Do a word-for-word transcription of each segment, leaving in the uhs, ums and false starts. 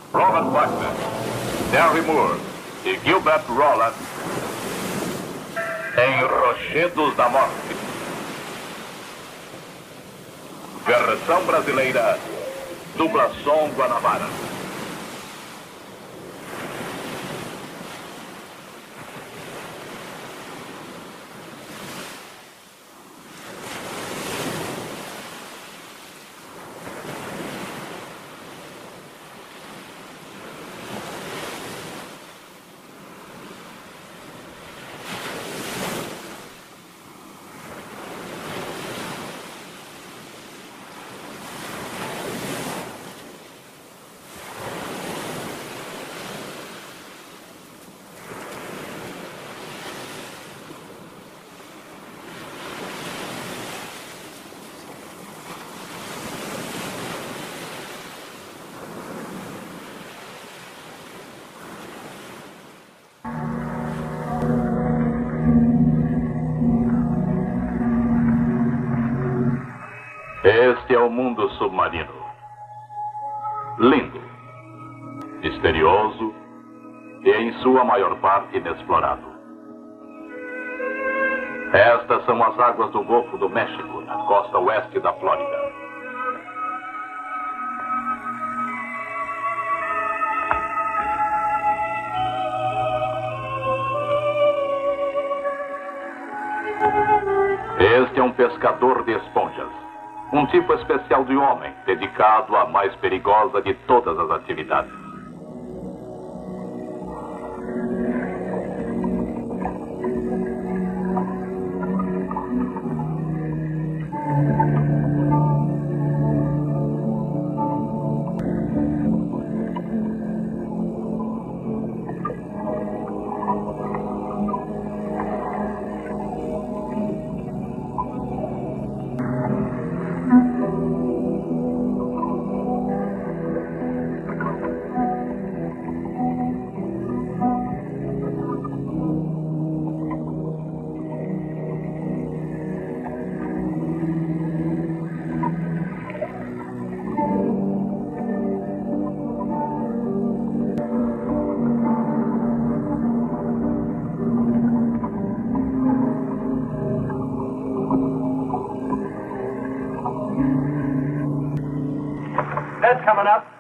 Robert Wagner, Terry Moore e Gilbert Roland em Rochedos da Morte. Versão brasileira, dublação Guanabara. Este é o mundo submarino. Lindo, misterioso e, em sua maior parte, inexplorado. Estas são as águas do Golfo do México, na costa oeste da Flórida. Este é um pescador de esponjas. Um tipo especial de homem, dedicado à mais perigosa de todas as atividades. That's coming up.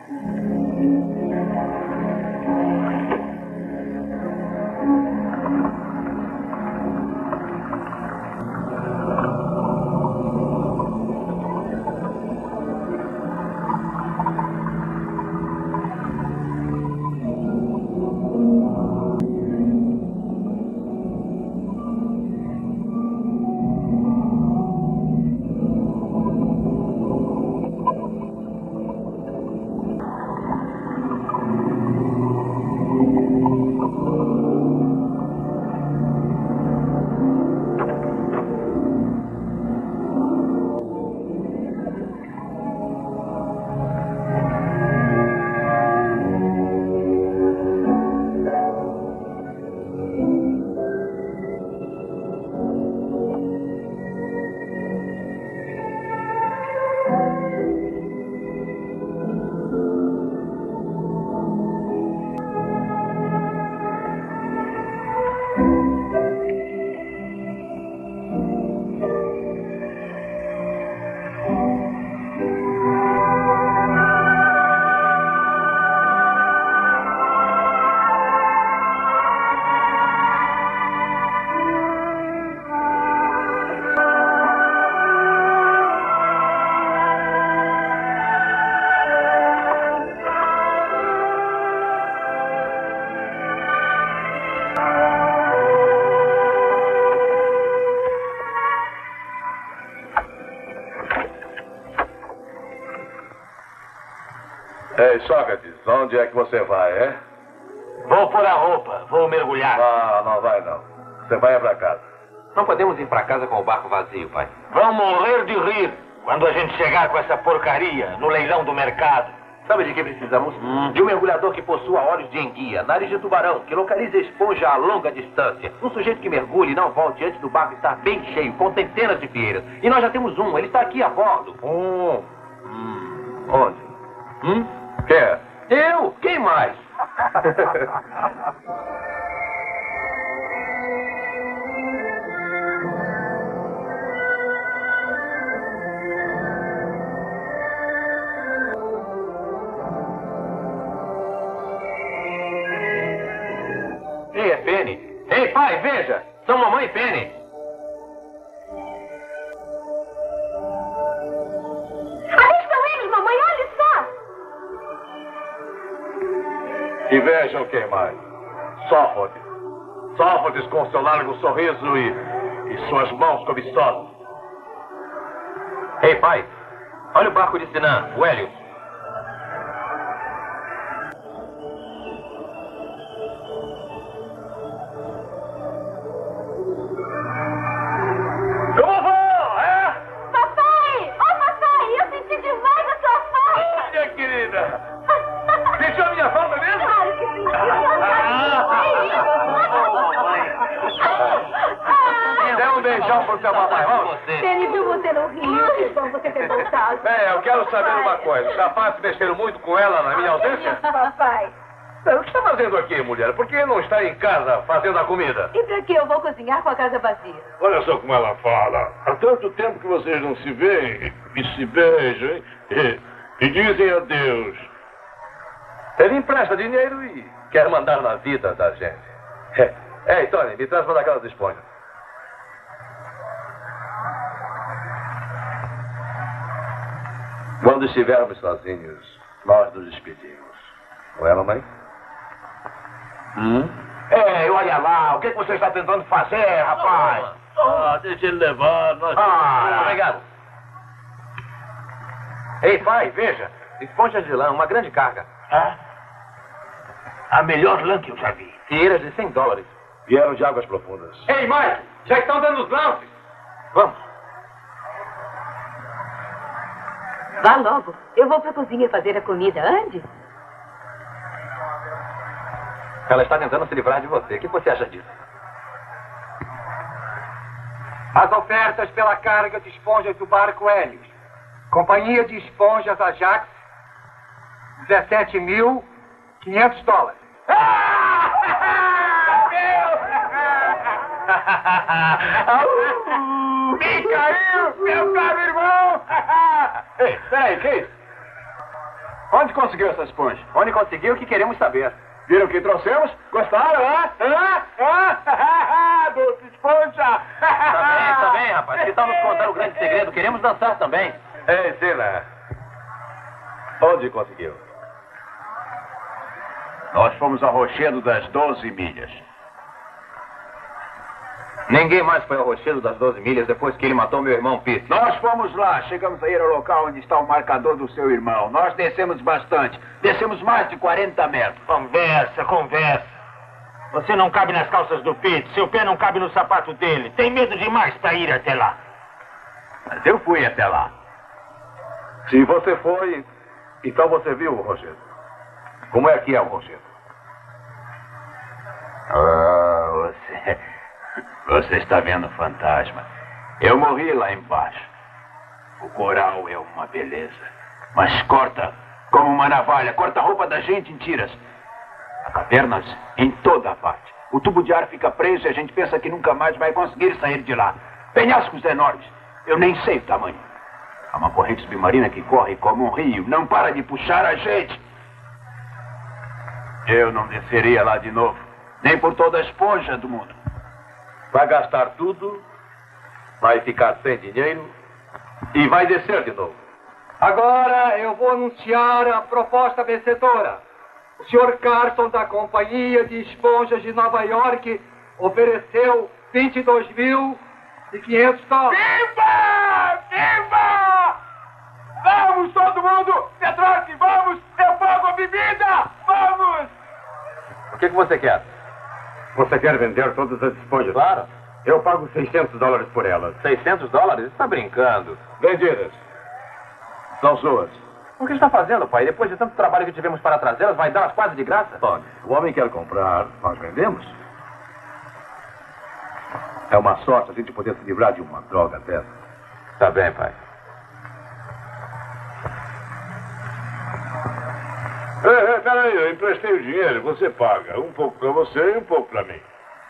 Ei, Sócrates, onde é que você vai, é? Vou pôr a roupa, vou mergulhar. Ah, não vai não. Você vai pra casa. Não podemos ir pra casa com o barco vazio, pai. Vão morrer de rir quando a gente chegar com essa porcaria no leilão do mercado. Sabe de que precisamos? Hum. De um mergulhador que possua olhos de enguia, nariz de tubarão, que localize a esponja a longa distância. Um sujeito que mergulhe e não volte antes do barco estar bem cheio, com centenas de fieiras. E nós já temos um, ele está aqui a bordo. Um. Hum. Onde? Hum? Quem é? Eu? Quem mais? Ei, é Penny. Ei, pai, veja. São mamãe e Penny. Ali estão eles, mamãe, olha só. E vejam quem mais. Sófocles. Sófocles com seu largo sorriso e, e suas mãos cobiçosas. Ei, pai. Olha o barco de Sinan, o Hélio. Penny viu você no Rio. Que bom você ter voltado. Bem, eu quero saber uma coisa. Os rapazes mexeram muito com ela na minha ausência? Papai. O que está fazendo aqui, mulher? Por que não está em casa fazendo a comida? E pra que eu vou cozinhar com a casa vazia? Olha só como ela fala. Há tanto tempo que vocês não se veem e se beijam e, e dizem adeus. Ele empresta dinheiro e quer mandar na vida da gente. Ei, Tony, me traz uma daquelas esponjas. Quando estivermos sozinhos, nós nos despedimos. Não é, mamãe? Hum? Ei, olha lá, o que você está tentando fazer, rapaz? Ah, deixa ele levar. Nós... Ah, obrigado. Ei, pai, veja. Esponjas de lã, uma grande carga. Ah? A melhor lã que eu já vi. Fieiras de cem dólares. Vieram de águas profundas. Ei, Mike, já estão dando os lances. Vamos. Vá logo. Eu vou pra cozinha fazer a comida. Ande. Ela está tentando se livrar de você. O que você acha disso? As ofertas pela carga de esponjas do barco Hélios. Companhia de Esponjas Ajax, dezessete mil e quinhentos dólares. Me caiu, meu caro irmão! Ei, peraí, que isso? Onde conseguiu essa esponja? Onde conseguiu, o que queremos saber? Viram o que trouxemos? Gostaram, hã? Hã? Hã? Doce esponja! Tá bem, tá bem, rapaz. Que tal nos contar o grande segredo? Queremos dançar também. Ei, Sila. Onde conseguiu? Nós fomos ao rochedo das doze milhas. Ninguém mais foi ao rochedo das doze milhas depois que ele matou meu irmão Pete. Nós fomos lá, chegamos a ir ao local onde está o marcador do seu irmão. Nós descemos bastante, descemos mais de quarenta metros. Conversa, conversa. Você não cabe nas calças do Pete, seu pé não cabe no sapato dele. Tem medo demais para ir até lá. Mas eu fui até lá. Se você foi, então você viu o rochedo. Como é que é o rochedo? Ah, você... Você está vendo fantasma. Eu morri lá embaixo. O coral é uma beleza. Mas corta como uma navalha. Corta a roupa da gente em tiras. Há cavernas em toda a parte. O tubo de ar fica preso e a gente pensa que nunca mais vai conseguir sair de lá. Penhascos enormes. Eu nem sei o tamanho. Há uma corrente submarina que corre como um rio. Não para de puxar a gente. Eu não desceria lá de novo. Nem por toda a esponja do mundo. Vai gastar tudo, vai ficar sem dinheiro e vai descer de novo. Agora eu vou anunciar a proposta vencedora. O senhor Carson, da Companhia de Esponjas de Nova York, ofereceu vinte e dois mil e quinhentos dólares. Viva! Viva! Vamos, todo mundo! Petroque, vamos! Eu pago a bebida! Vamos! O que, que você quer? Você quer vender todas as esponjas? Claro. Eu pago seiscentos dólares por elas. seiscentos dólares? Está brincando. Vendidas. São suas. O que está fazendo, pai? Depois de tanto trabalho que tivemos para trazê-las, vai dar-las quase de graça? Tony, o homem quer comprar, nós vendemos. É uma sorte a gente poder se livrar de uma droga dessa. Tá bem, pai. É, é, peraí, eu emprestei o dinheiro, você paga. Um pouco pra você e um pouco pra mim.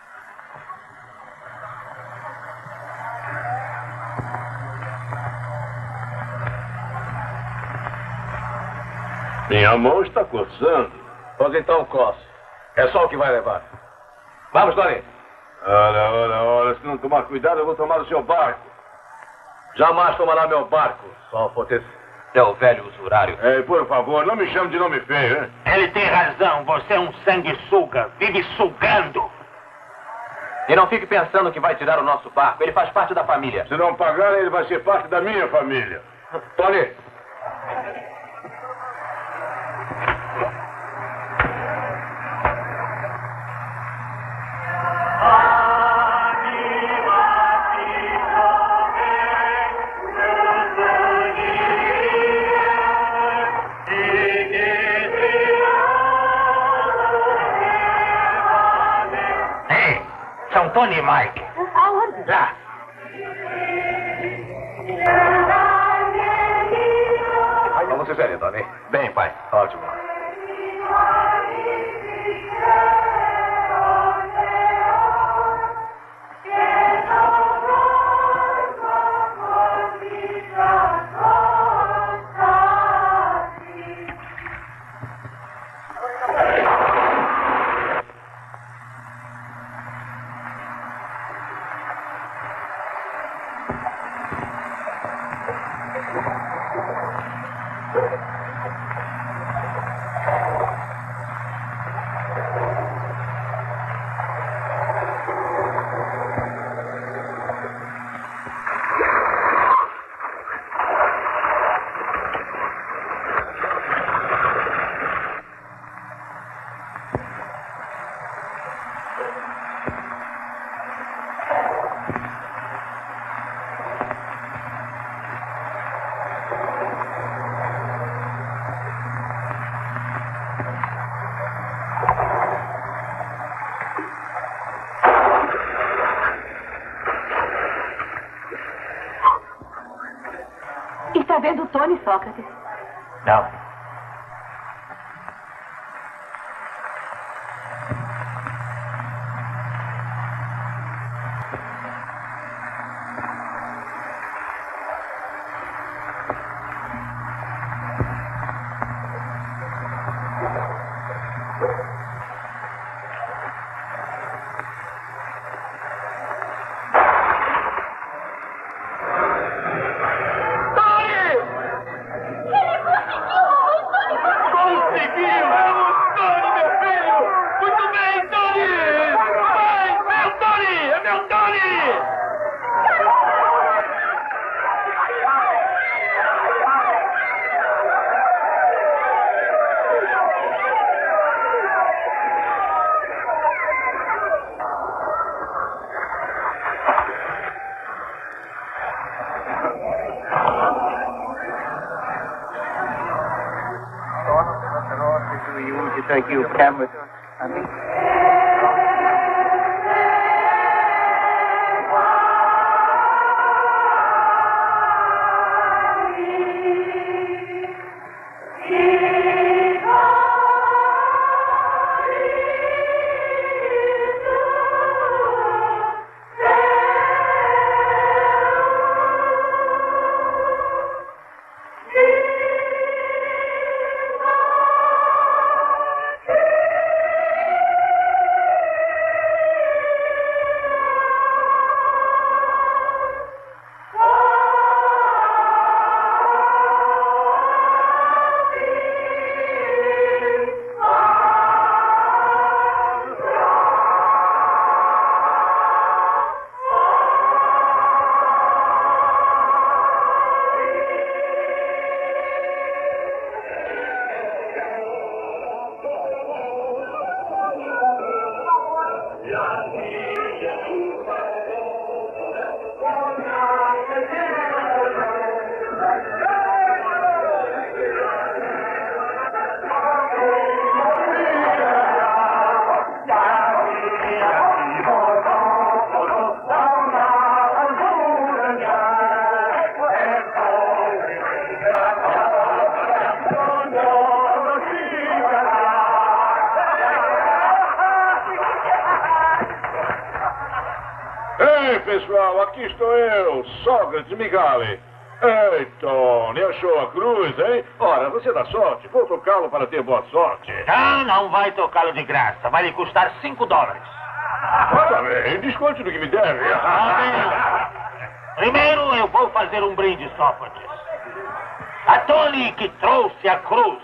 Minha mão está coçando. Pois então, coce. É só o que vai levar. Vamos, Tony. Ora, ora, ora, se não tomar cuidado, eu vou tomar o seu barco. Jamais tomará meu barco, Sófocles. Seu velho usurário. É, por favor, não me chame de nome feio, hein? Ele tem razão, você é um sanguessuga, vive sugando. E não fique pensando que vai tirar o nosso barco, ele faz parte da família. Se não pagar, ele vai ser parte da minha família. Tony. São Tony e Mike. Aonde? Lá. Como se sente, Tony? Bem, pai. Ótimo. Está vendo o Tony, Sócrates? Não. Thank you, Cameron. I mean, Não, aqui estou eu, Sócrates Migale. Ei, Tony, achou a cruz, hein? Ora, você dá sorte. Vou tocá-lo para ter boa sorte. Não, não vai tocá-lo de graça. Vai lhe custar cinco dólares. Tá bem, desconte do que me deve. Tá bem. Primeiro eu vou fazer um brinde, Sócrates. A Tony que trouxe a cruz.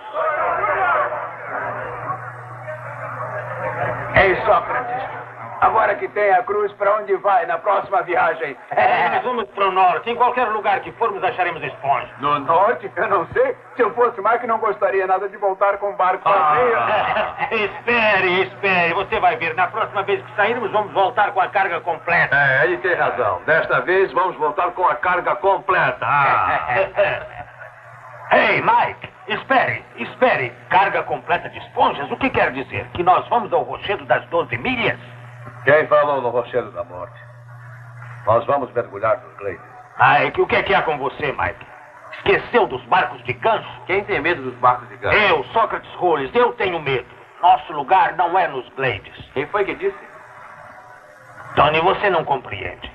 Ei, Sócrates, agora que tem a cruz, para onde vai na próxima viagem? Nós vamos para o norte. Em qualquer lugar que formos, acharemos esponja. No norte? Eu não sei. Se eu fosse Mike, não gostaria nada de voltar com o barco vazio. Ah, espere, espere. Você vai ver. Na próxima vez que sairmos, vamos voltar com a carga completa. É, ele tem razão. Desta vez vamos voltar com a carga completa. Ah. Ei, Mike, espere, espere. Carga completa de esponjas? O que quer dizer? Que nós vamos ao rochedo das doze milhas? Quem falou no rochedo da morte? Nós vamos mergulhar nos Glades. Mike, o que é que há com você, Mike? Esqueceu dos barcos de gancho? Quem tem medo dos barcos de gancho? Eu, Sócrates Rolls, eu tenho medo. Nosso lugar não é nos Glades. Quem foi que disse? Tony, você não compreende.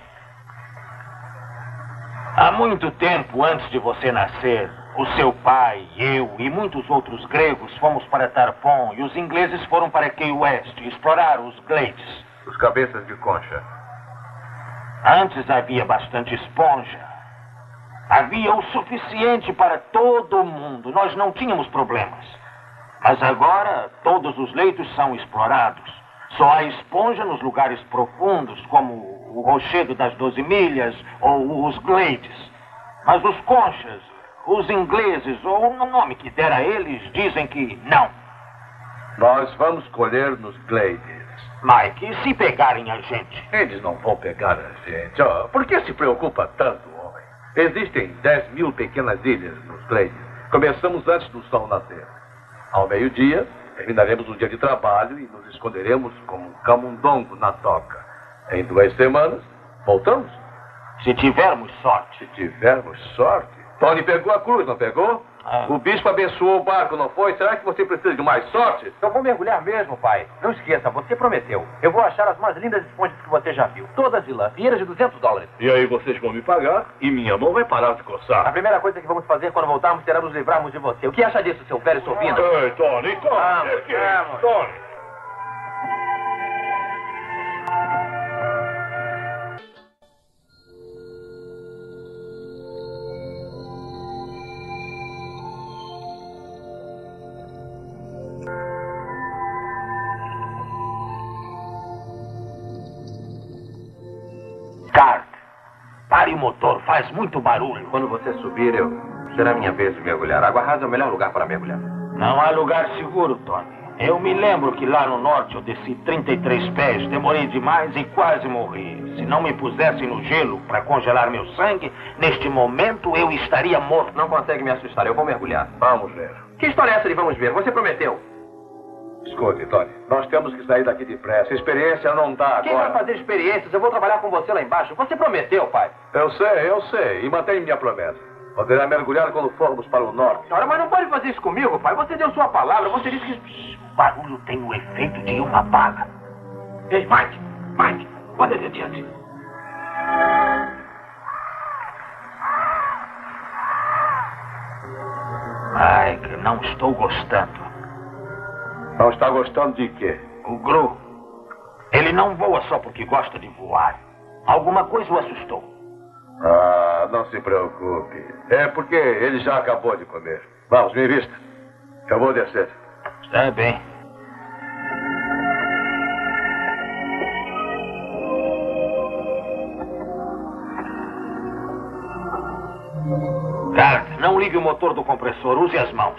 Há muito tempo antes de você nascer, o seu pai, eu e muitos outros gregos fomos para Tarpon e os ingleses foram para Key West explorar os Glades. Os cabeças de concha. Antes havia bastante esponja. Havia o suficiente para todo mundo. Nós não tínhamos problemas. Mas agora, todos os leitos são explorados. Só há esponja nos lugares profundos, como o rochedo das doze milhas ou os Glades. Mas os conchas, os ingleses, ou o nome que der a eles, dizem que não. Nós vamos colher nos Glades. Mike, e se pegarem a gente? Eles não vão pegar a gente. Oh, por que se preocupa tanto, homem? Existem dez mil pequenas ilhas nos Glades. Começamos antes do sol nascer. Ao meio-dia, terminaremos um dia de trabalho e nos esconderemos como um camundongo na toca. Em duas semanas, voltamos. Se tivermos sorte. Se tivermos sorte. Tony pegou a cruz, não pegou? Ah. O bispo abençoou o barco, não foi? Será que você precisa de mais sorte? Eu vou mergulhar mesmo, pai. Não esqueça, você prometeu. Eu vou achar as mais lindas esponjas que você já viu. Todas de lã, fieiras de duzentos dólares. E aí vocês vão me pagar e minha mão vai parar de A coçar. primeira coisa que vamos fazer quando voltarmos será nos livrarmos de você. O que acha disso, seu velho sovino? Ei, Tony, Tony, Vamos, é que- vamos. Tony. Cart, pare o motor, faz muito barulho. Quando você subir, eu... será minha vez de mergulhar. Água rasa é o melhor lugar para mergulhar. Não há lugar seguro, Tony. Eu me lembro que lá no norte eu desci trinta e três pés, demorei demais e quase morri. Se não me pusessem no gelo para congelar meu sangue, neste momento eu estaria morto. Não consegue me assustar, eu vou mergulhar. Vamos ver. Que história é essa de vamos ver? Você prometeu. Escute, Tony, nós temos que sair daqui depressa. A experiência não dá Quem vai agora. fazer experiências? Eu vou trabalhar com você lá embaixo. Você prometeu, pai. Eu sei, eu sei. E mantenho minha promessa. Poderá mergulhar quando formos para o norte. Ora, mas não pode fazer isso comigo, pai. Você deu sua palavra. Você disse que... O barulho tem o efeito de uma bala. Ei, Mike. Mike, pode ir adiante. Mike, não estou gostando. Não está gostando de quê? O Gru, ele não voa só porque gosta de voar. Alguma coisa o assustou. Ah, não se preocupe. É porque ele já acabou de comer. Vamos, me vista. Eu vou descer. Está bem. Cart, não ligue o motor do compressor, use as mãos.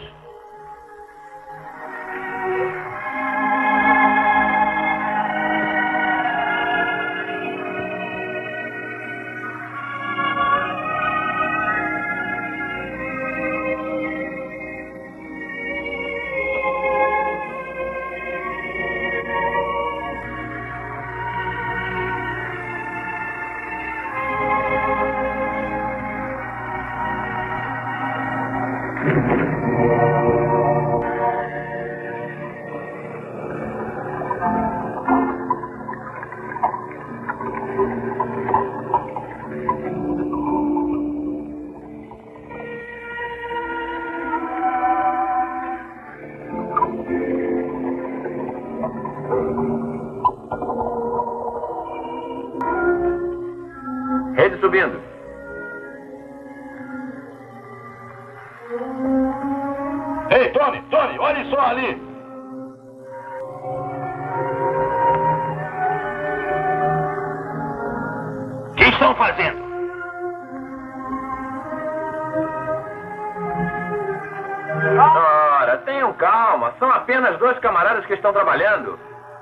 Ei, Tony, Tony, olhe só ali. O que estão fazendo? Ora, tenham calma. São apenas dois camaradas que estão trabalhando.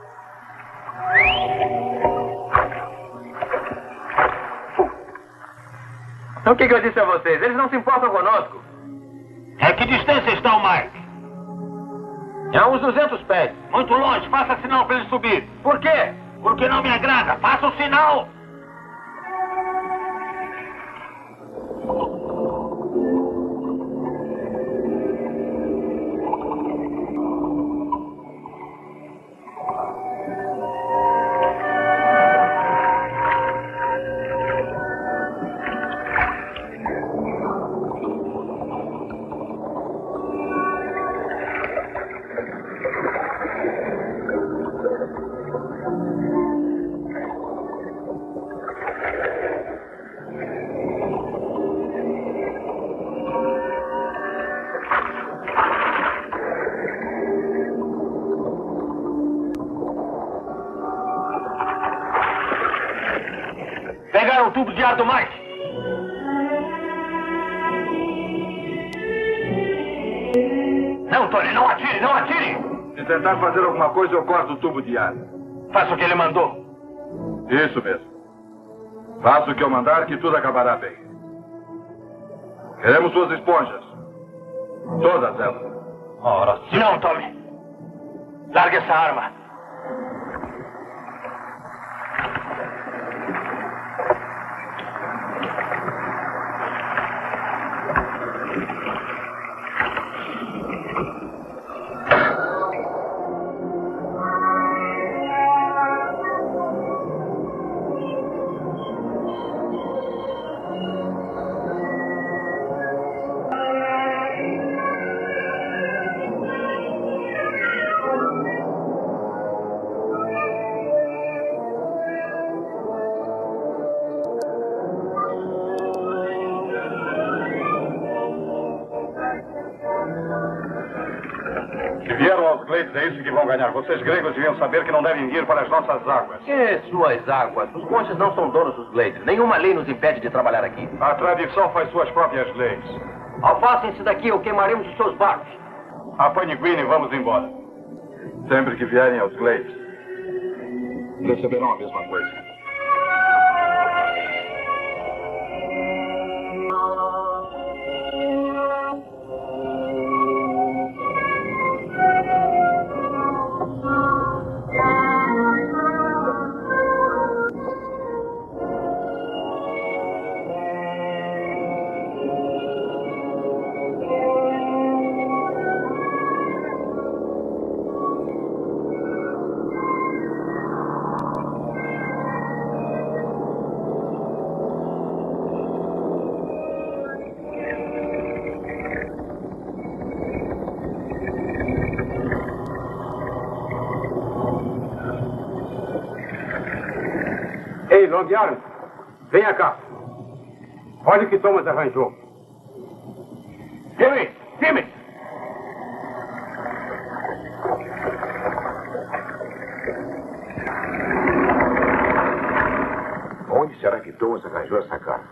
O que, que eu disse a vocês? Eles não se importam conosco. A que distância está o Mike? A uns duzentos pés. Muito longe. Faça sinal para ele subir. Por quê? Porque não me agrada. Faça o sinal. Pegaram o tubo de ar do Mike. Não, Tony, não atire, não atire. Se tentar fazer alguma coisa, eu corto o tubo de ar. Faça o que ele mandou. Isso mesmo. Faça o que eu mandar que tudo acabará bem. Queremos suas esponjas. Todas elas. Ora, sim. Não, Tommy. Largue essa arma. É isso que vão ganhar. Vocês gregos deviam saber que não devem ir para as nossas águas. Que suas águas? Os conches não são donos dos Glades. Nenhuma lei nos impede de trabalhar aqui. A tradição faz suas próprias leis. Afastem-se daqui ou queimaremos os seus barcos. Apanhe Gwyn e vamos embora. Sempre que vierem aos Glades, receberão a mesma coisa. Ei, Long Arm, venha cá. Olha o que Thomas arranjou. Jimmy! Jimmy! Onde será que Thomas arranjou essa casa?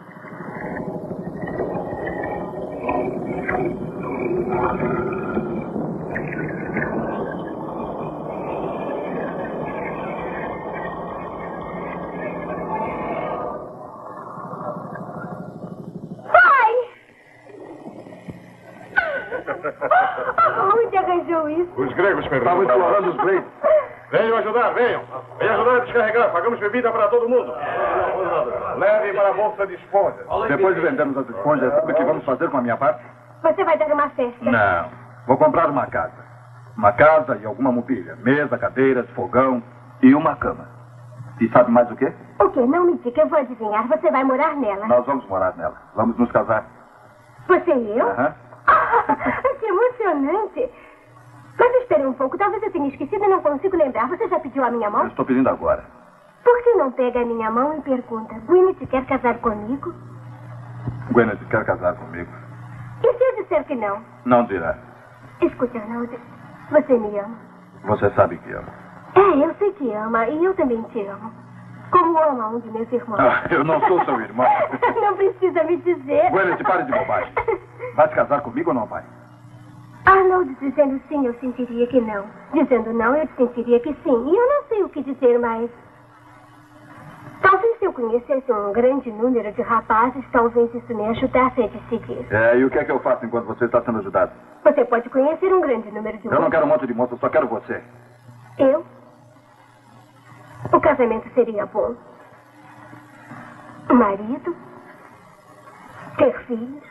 Onde arranjou isso? Os gregos estavam explorando os Glades. Venham ajudar, venham. Venham ajudar a descarregar. Pagamos bebida para todo mundo. Levem para a bolsa de esponjas. Depois de vendermos as esponjas, sabe o que vamos fazer com a minha parte? Você vai dar uma festa? Não. Vou comprar uma casa. Uma casa e alguma mobília. Mesa, cadeiras, fogão e uma cama. E sabe mais o quê? O quê? Não me diga, eu vou adivinhar. Você vai morar nela. Nós vamos morar nela. Vamos nos casar. Você e eu? Aham. Que emocionante. Mas espere um pouco, talvez eu tenha esquecido e não consigo lembrar. Você já pediu a minha mão? Eu estou pedindo agora. Por que não pega a minha mão e pergunta: Gwyneth quer casar comigo? Gwyneth quer casar comigo. E se eu disser disser que não. Não dirá. Escute, Arnold. Você me ama. Você sabe que amo. É, eu sei que ama. E eu também te amo. Como ama um de meus irmãos. Ah, eu não sou seu irmão. Não precisa me dizer. Gwyneth, pare de bobagem. Vai se casar comigo ou não vai? Arnold dizendo sim, eu sentiria que não. Dizendo não, eu sentiria que sim. E eu não sei o que dizer mais. Talvez se eu conhecesse um grande número de rapazes, talvez isso me ajudasse a decidir. É, e o que é que eu faço enquanto você está sendo ajudado? Você pode conhecer um grande número de Eu não moças. quero um monte de moças, eu só quero você. Eu? O casamento seria bom. Marido? Ter filhos?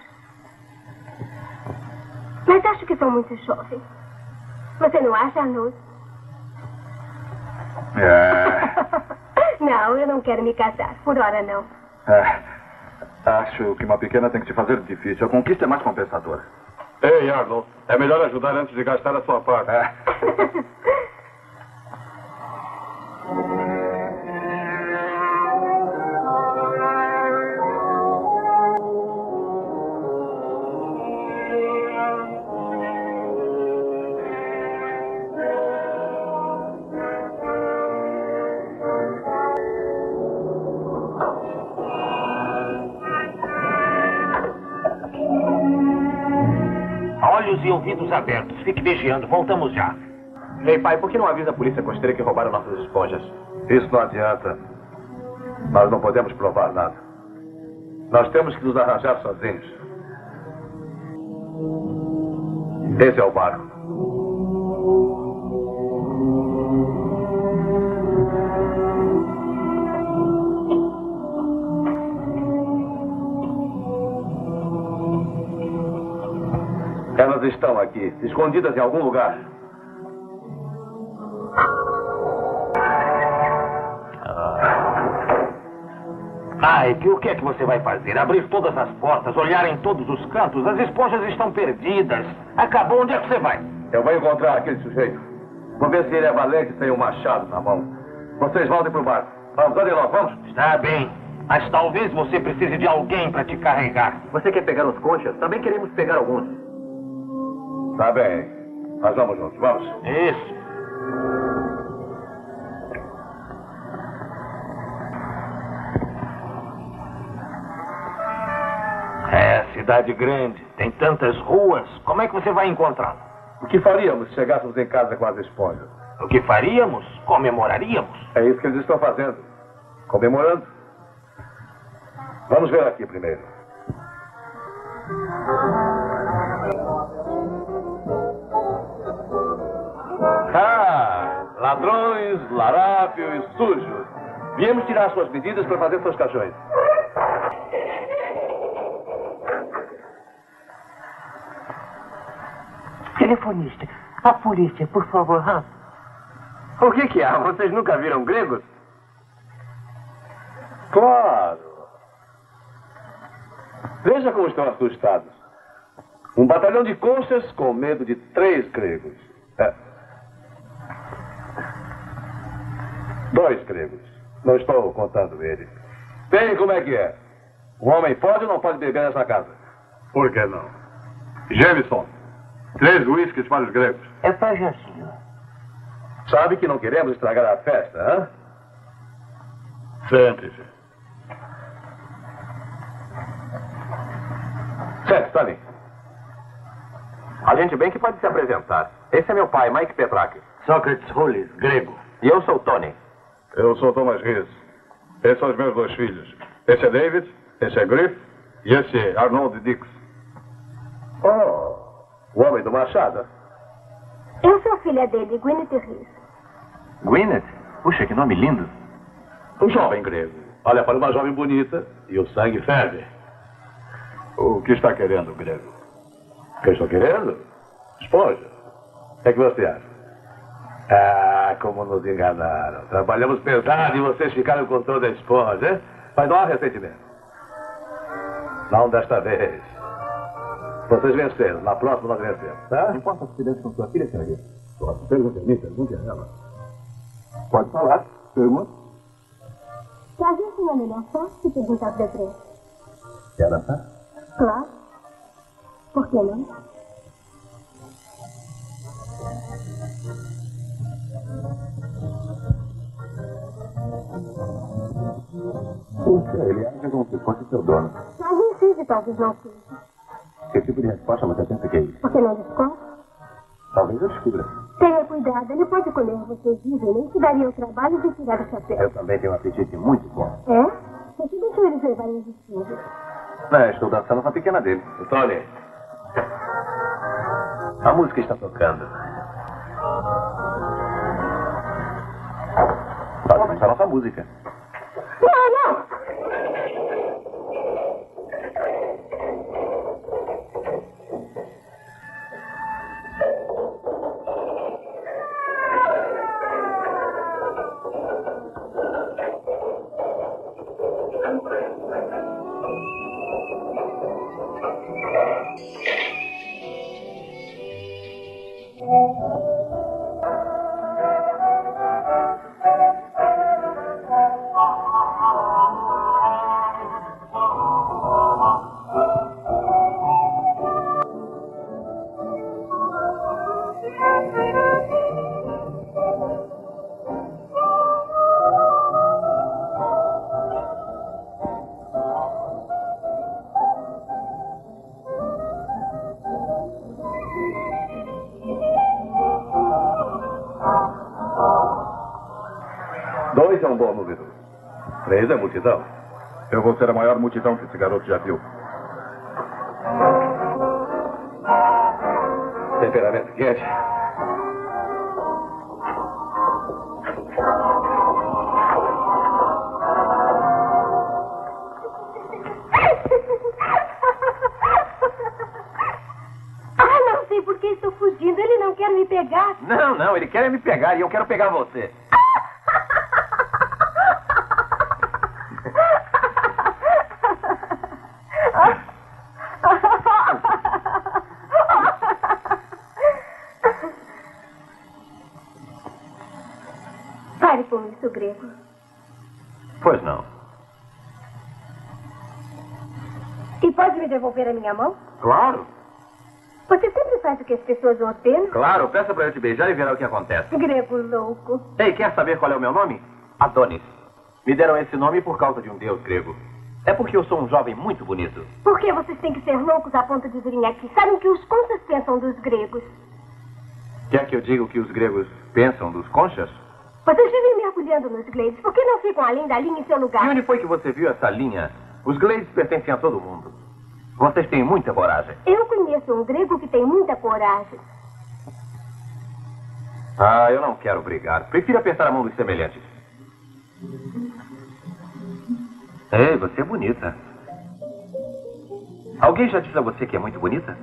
Mas acho que sou muito jovem. Você não acha, Arnold? É. Não, eu não quero me casar. Por hora, não. É. Acho que uma pequena tem que te fazer difícil. A conquista é mais compensadora. Ei, Arnold, é melhor ajudar antes de gastar a sua parte. É. Olhos e ouvidos abertos. Fique vigiando. Voltamos já. Ei, pai, por que não avisa a polícia costeira que roubaram nossas esponjas? Isso não adianta. Nós não podemos provar nada. Nós temos que nos arranjar sozinhos. Esse é o barco. Elas estão aqui, escondidas em algum lugar. Mike, o que é que você vai fazer? Abrir todas as portas, olhar em todos os cantos? As esponjas estão perdidas. Acabou, onde é que você vai? Eu vou encontrar aquele sujeito. Vou ver se ele é valente e tem um machado na mão. Vocês voltem pro barco. Vamos, andem logo, vamos. Está bem, mas talvez você precise de alguém para te carregar. Você quer pegar os conchas? Também queremos pegar alguns. Tá bem. Nós vamos juntos, vamos. Isso. É, cidade grande. Tem tantas ruas. Como é que você vai encontrá-lo? O que faríamos se chegássemos em casa com as esponjas? O que faríamos? Comemoraríamos. É isso que eles estão fazendo. Comemorando. Vamos ver aqui primeiro. Ah, ladrões, larápio e sujos. Viemos tirar suas medidas para fazer seus caixões. Telefonista, a polícia, por favor, Hans. O que que há? Vocês nunca viram gregos? Claro. Veja como estão assustados. Um batalhão de conchas com medo de três gregos. É. Dois gregos. Não estou contando eles. Bem, como é que é? Um homem pode ou não pode beber nessa casa? Por que não? Jameson, três uísques para os gregos. É para já, senhor. Sabe que não queremos estragar a festa, hã? Sente-se. Sente, Stanley. A gente bem que pode se apresentar. Esse é meu pai, Mike Petrakis. Sócrates Rules, grego. E eu sou o Tony. Eu sou Thomas Rees. Esses são os meus dois filhos. Esse é David, esse é Griff e esse é Arnold Dix. Oh, o homem do machado. Eu sou filha dele, Gwyneth Rees. Gwyneth? Puxa, que nome lindo. Um jovem grego. Olha para uma jovem bonita e o sangue ferve. O que está querendo, grego? O que eu estou querendo? Esponja. O que é que você acha? Ah, como nos enganaram. Trabalhamos pesado e vocês ficaram com toda a esponja, hein? Mas não há ressentimento. Não desta vez. Vocês venceram. Na próxima nós vencemos, tá? Não posso acidente com sua filha, senhor? Posso. Pergunte-me, pergunte a ela. Pode falar. Pergunta. Se a gente não é melhor só se perguntar para três. Quer dançar? Claro. Por que não? Puxa, ele age como se fosse seu dono. Alguém seja, talvez não seja. Que tipo de resposta você pensa que é isso? Por que não descobre? Talvez eu descubra. Tenha cuidado, ele pode comer você vivo e nem te daria o trabalho de tirar o chapéu. Eu também tenho um apetite muito bom. É? Você deixou eles levarem os vestidos. Não, estou dançando com a pequena dele. Tony, a música está tocando. Pode começar a nossa música. Não, não! Dois é um bom número. Três é multidão. Eu vou ser a maior multidão que esse garoto já viu. Temperamento quente. Ah, não sei por que estou fugindo. Ele não quer me pegar. Não, não, ele quer me pegar e eu quero pegar você. Pare com isso, Grego. Pois não. E pode me devolver a minha mão? Claro, Você sempre faz o que as pessoas ordenam? claro. Peça pra eu te beijar e verá o que acontece. Grego louco. Ei, quer saber qual é o meu nome? Adonis. Me deram esse nome por causa de um deus grego. É porque eu sou um jovem muito bonito. Por que vocês têm que ser loucos a ponto de virem aqui? Sabem que os conchas pensam dos gregos. Quer que eu diga o que os gregos pensam dos conchas? Vocês vivem mergulhando nos glades. Por que não ficam além da linha em seu lugar? E onde foi que você viu essa linha? Os glades pertencem a todo mundo. Vocês têm muita coragem. Eu conheço um grego que tem muita coragem. Ah, eu não quero brigar. Prefiro apertar a mão dos semelhantes. Ei, você é bonita. Alguém já disse a você que é muito bonita?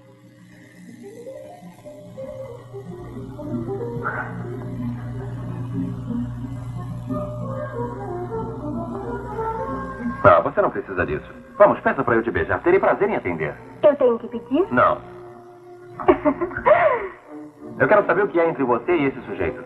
Ah, você não precisa disso. Vamos, peça pra eu te beijar. Terei prazer em atender. Eu tenho que pedir? Não. Eu quero saber o que há entre você e esse sujeito.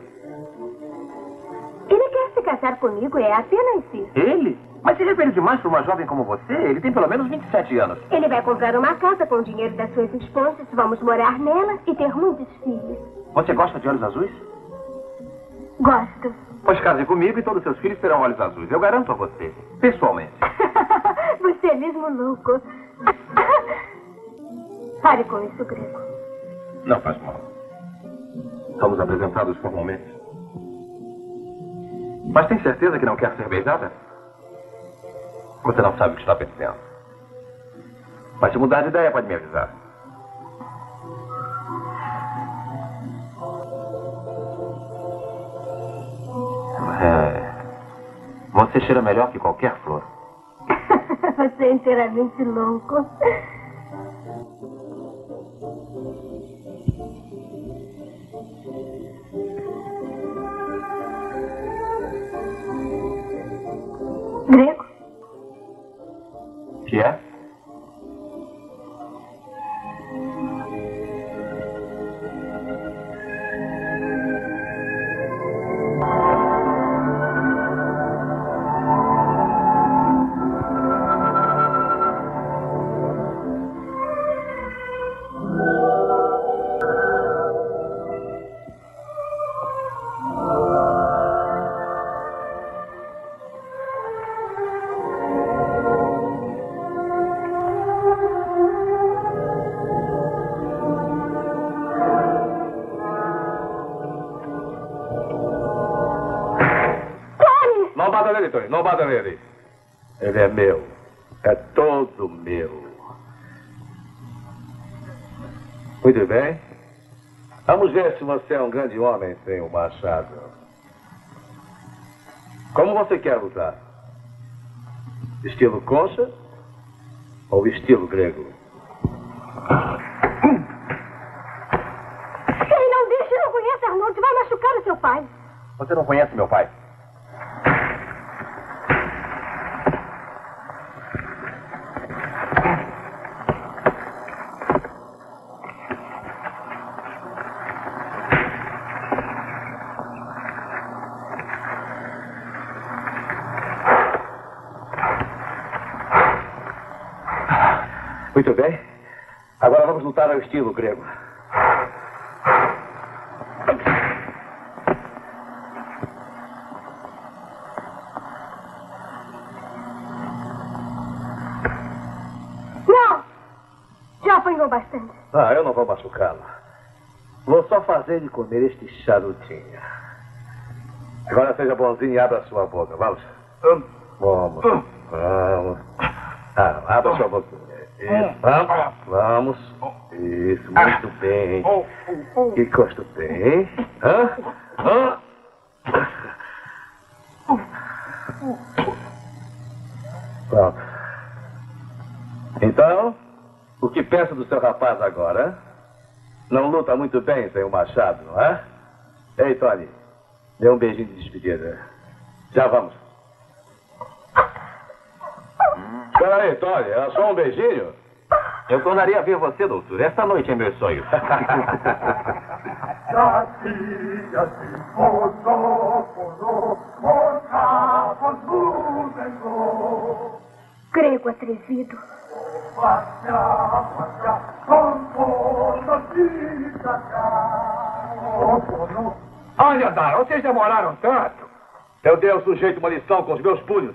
Ele quer se casar comigo, é apenas isso. Ele? Mas ele é velho demais para uma jovem como você. Ele tem pelo menos vinte e sete anos. Ele vai comprar uma casa com o dinheiro das suas esposas. Vamos morar nela e ter muitos filhos. Você gosta de olhos azuis? Gosto. Pois case comigo e todos seus filhos terão olhos azuis. Eu garanto a você. Pessoalmente. Você é mesmo louco. Pare com isso, Grego. Não faz mal. Somos apresentados formalmente. Mas tem certeza que não quer ser beijada? Você não sabe o que está pensando. Mas se mudar de ideia, pode me avisar. É... Você cheira melhor que qualquer flor. Você é inteiramente louco. Grego? Que é? nele, Tony. Não bata nele. Ele é meu. É todo meu. Muito bem. Vamos ver se você é um grande homem sem um machado. Como você quer lutar? Estilo concha ou estilo grego? Ei, não deixe, não conhece Arnold. Vai machucar o seu pai. Você não conhece meu pai? Muito bem. Agora vamos lutar ao estilo grego. Não! Já apanhou bastante. Ah, eu não vou machucá-lo. Vou só fazer ele comer este charutinho. Agora seja bonzinho e abra sua boca. Vamos. Vamos. Vamos. Ah, abra sua boca. Isso, vamos, vamos. Isso, muito bem. Que gosto tem? Hã? Hã? Pronto. Então, o que pensa do seu rapaz agora? Não luta muito bem sem o machado, não é? Ei, Tony, dê um beijinho de despedida. Já vamos. Espera aí, Tony, é só um beijinho? Eu tornaria a ver você, doutor, esta noite em meu sonho. Grego atrevido. Olha, Dara, vocês demoraram tanto. Eu dei ao sujeito uma lição com os meus punhos.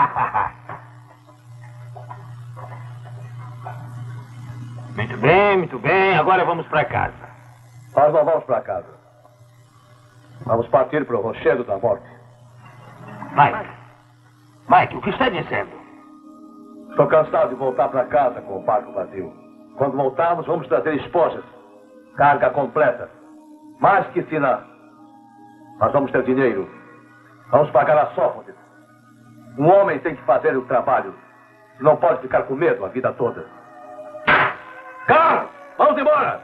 Muito bem, muito bem. Agora vamos para casa. Nós não vamos para casa. Vamos partir para o rochedo da morte. Mike. Mike, o que está dizendo? Estou cansado de voltar para casa com o barco vazio. Quando voltarmos, vamos trazer esponjas. Carga completa. Mais que Siná. Nós vamos ter dinheiro. Vamos pagar a Sófocles. Um homem tem que fazer o trabalho. Não pode ficar com medo a vida toda. Carlos, vamos embora!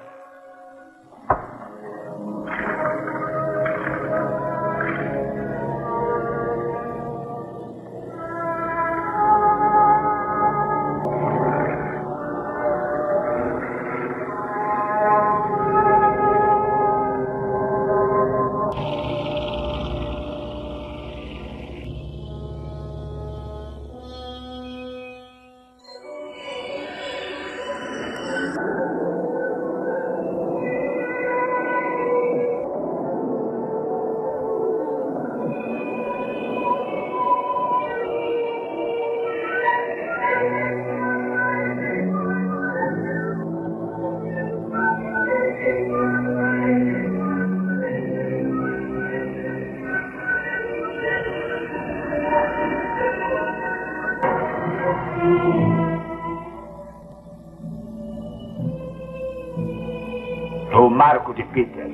O Marco de Peter.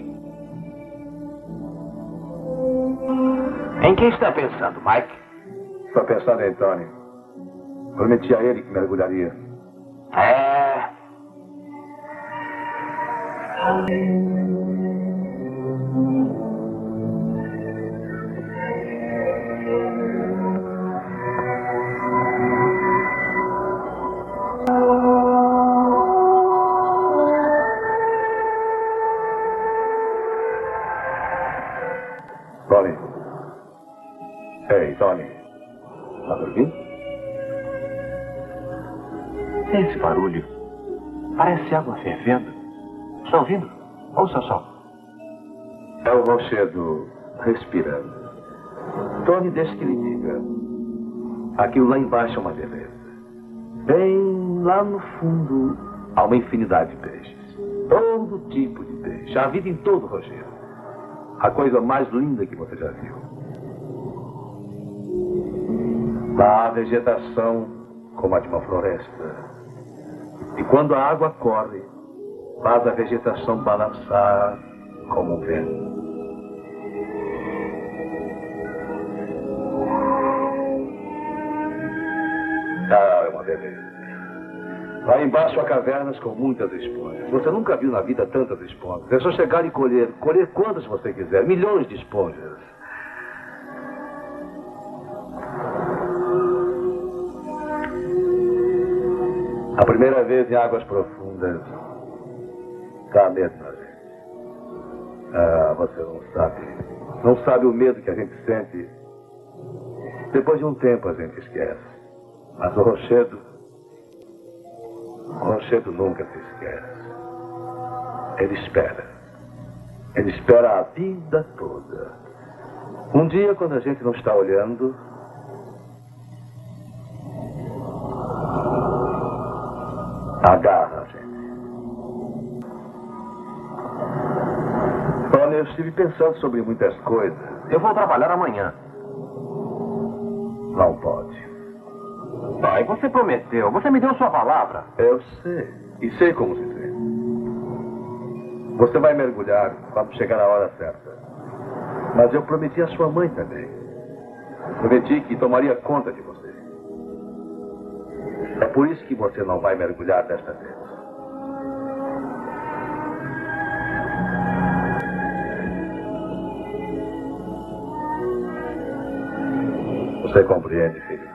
Em quem está pensando, Mike? Estou pensando em Tony. Prometi a ele que mergulharia. É. Tony. Ei, Tony. Está dormindo? Esse barulho parece água fervendo. Está ouvindo? Ouça só. É o rochedo respirando. Tony, deixa que lhe diga. Aquilo lá embaixo é uma beleza. Bem lá no fundo há uma infinidade de peixes. Todo tipo de peixe. A vida em todo o rochedo. A coisa mais linda que você já viu. Lá há vegetação como a de uma floresta. E quando a água corre, faz a vegetação balançar como um vento. Ah, é uma beleza. Lá embaixo há cavernas com muitas esponjas. Você nunca viu na vida tantas esponjas. É só chegar e colher. Colher quantas você quiser. Milhões de esponjas. A primeira vez em águas profundas dá medo na gente. Ah, você não sabe. Não sabe o medo que a gente sente. Depois de um tempo a gente esquece. Mas o rochedo, o rochedo nunca se esquece. Ele espera. Ele espera a vida toda. Um dia, quando a gente não está olhando, agarra a gente. Olha, eu estive pensando sobre muitas coisas. Eu vou trabalhar amanhã. Não pode. Pai, você prometeu. Você me deu sua palavra. Eu sei. E sei como se sente. Você vai mergulhar quando chegar a hora certa. Mas eu prometi à sua mãe também. Prometi que tomaria conta de você. É por isso que você não vai mergulhar desta vez. Você compreende, filho?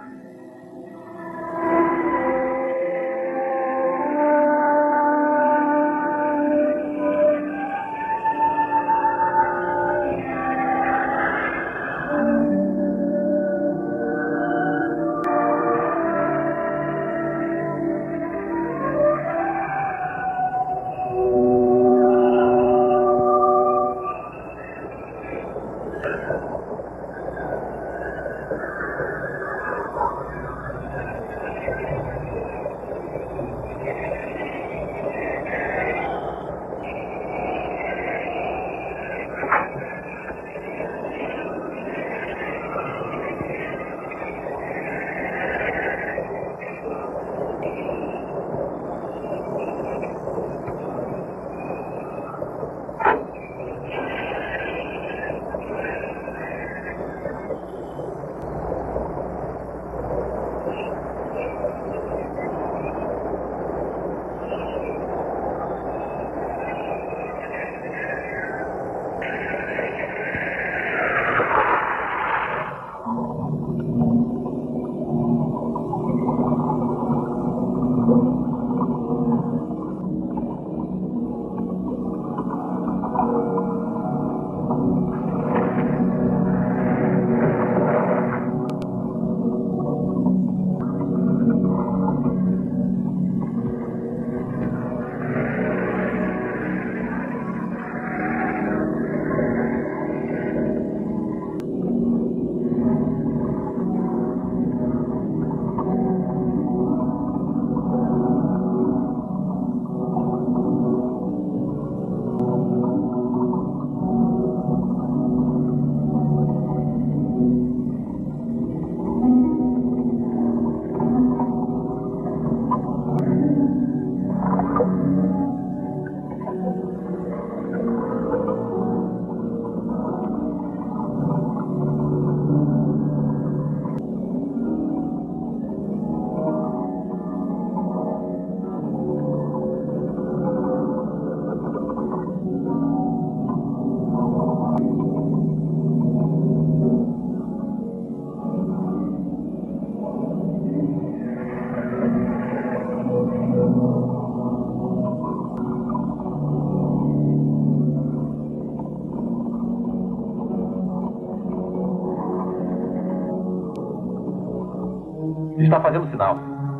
Está fazendo sinal.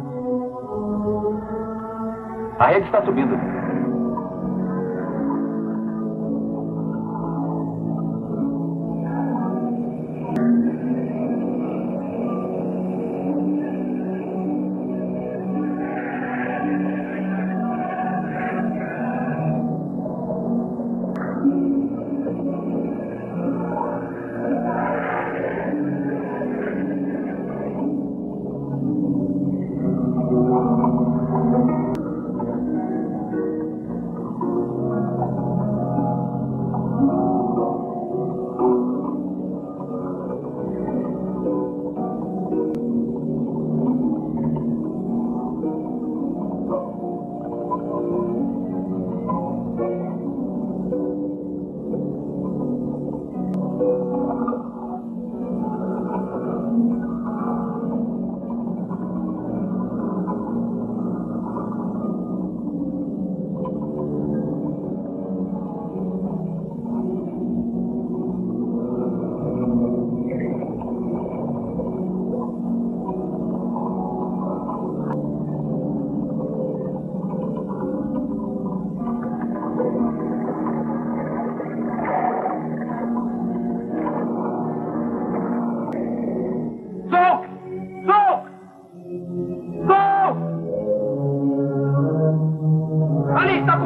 A rede está subindo.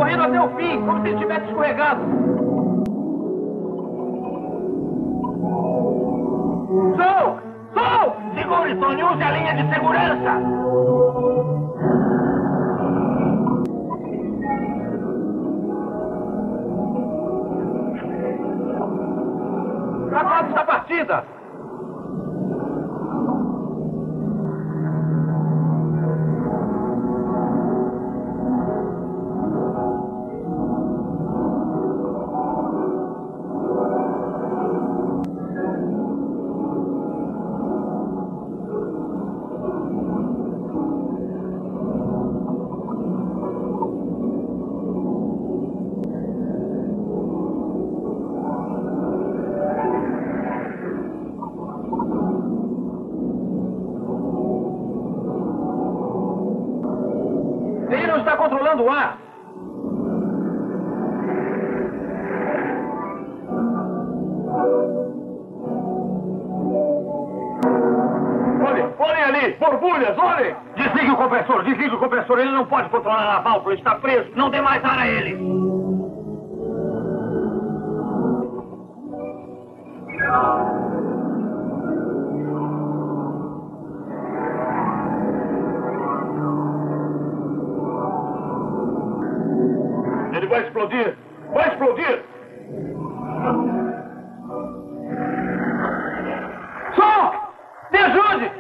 correndo até o fim, como se ele tivesse escorregado. Sol! Sol! Segure, Tony, use a linha de segurança! Acabamos da partida! Está controlando o ar. Olhem, olhem ali, borbulhas, olhem! Desligue o compressor, desligue o compressor, ele não pode controlar a válvula, está preso, não dê mais ar a ele. Ele vai explodir! Vai explodir! Som! Me ajude!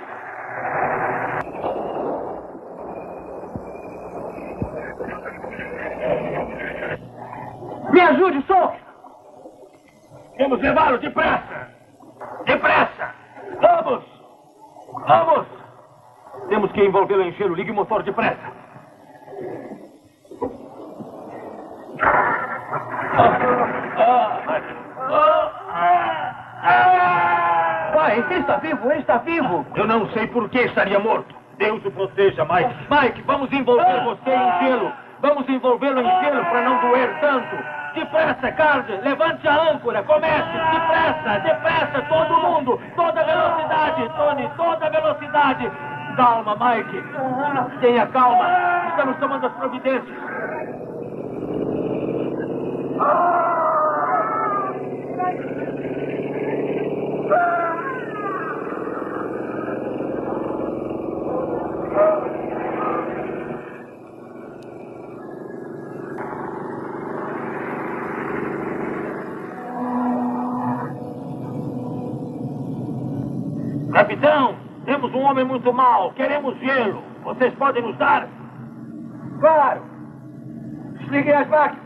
Me ajude, Som! Vamos levá-lo depressa! Depressa! Vamos! Vamos! Temos que envolvê-lo em gelo. Ligue o motor depressa! Pai, ele está vivo, ele está vivo. Eu não sei por que estaria morto. Deus o proteja, Mike. Mike, vamos envolver você em gelo. Vamos envolvê-lo em gelo para não doer tanto. Depressa, Carter, levante a âncora, comece. Depressa, depressa, todo mundo. Toda velocidade, Tony, toda velocidade. Calma, Mike. Tenha calma. Estamos tomando as providências. Capitão, temos um homem muito mau. Queremos gelo. Vocês podem nos dar? Claro. Desliguem as máquinas.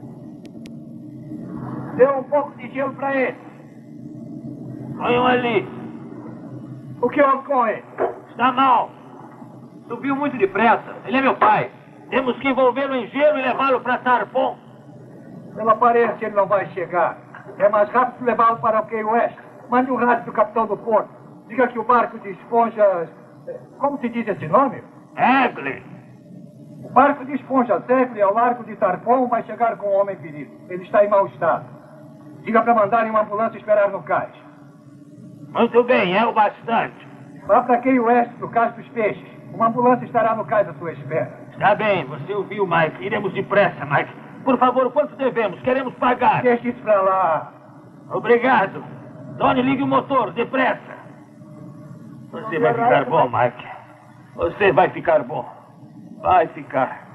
Dê um pouco de gelo para ele. Ponham ali. O que houve com ele? Está mal. Subiu muito depressa. Ele é meu pai. Temos que envolvê-lo em gelo e levá-lo para Tarpon. Pela aparência ele não vai chegar. É mais rápido levá-lo para o Key West. Mande um rádio do capitão do porto. Diga que o barco de esponjas... Como se diz esse nome? Egley. O barco de esponjas Egley ao largo de Tarpon vai chegar com o homem ferido. Ele está em mau estado. Diga para mandarem uma ambulância esperar no cais. Muito bem, é o bastante. Vá para Key West, no cais dos peixes. Uma ambulância estará no cais à sua espera. Está bem, você ouviu, Mike. Iremos depressa, Mike. Por favor, quanto devemos? Queremos pagar. Deixe isso para lá. Obrigado. Tony, ligue o motor, depressa. Você vai ficar bom, Mike. Você vai ficar bom. Vai ficar.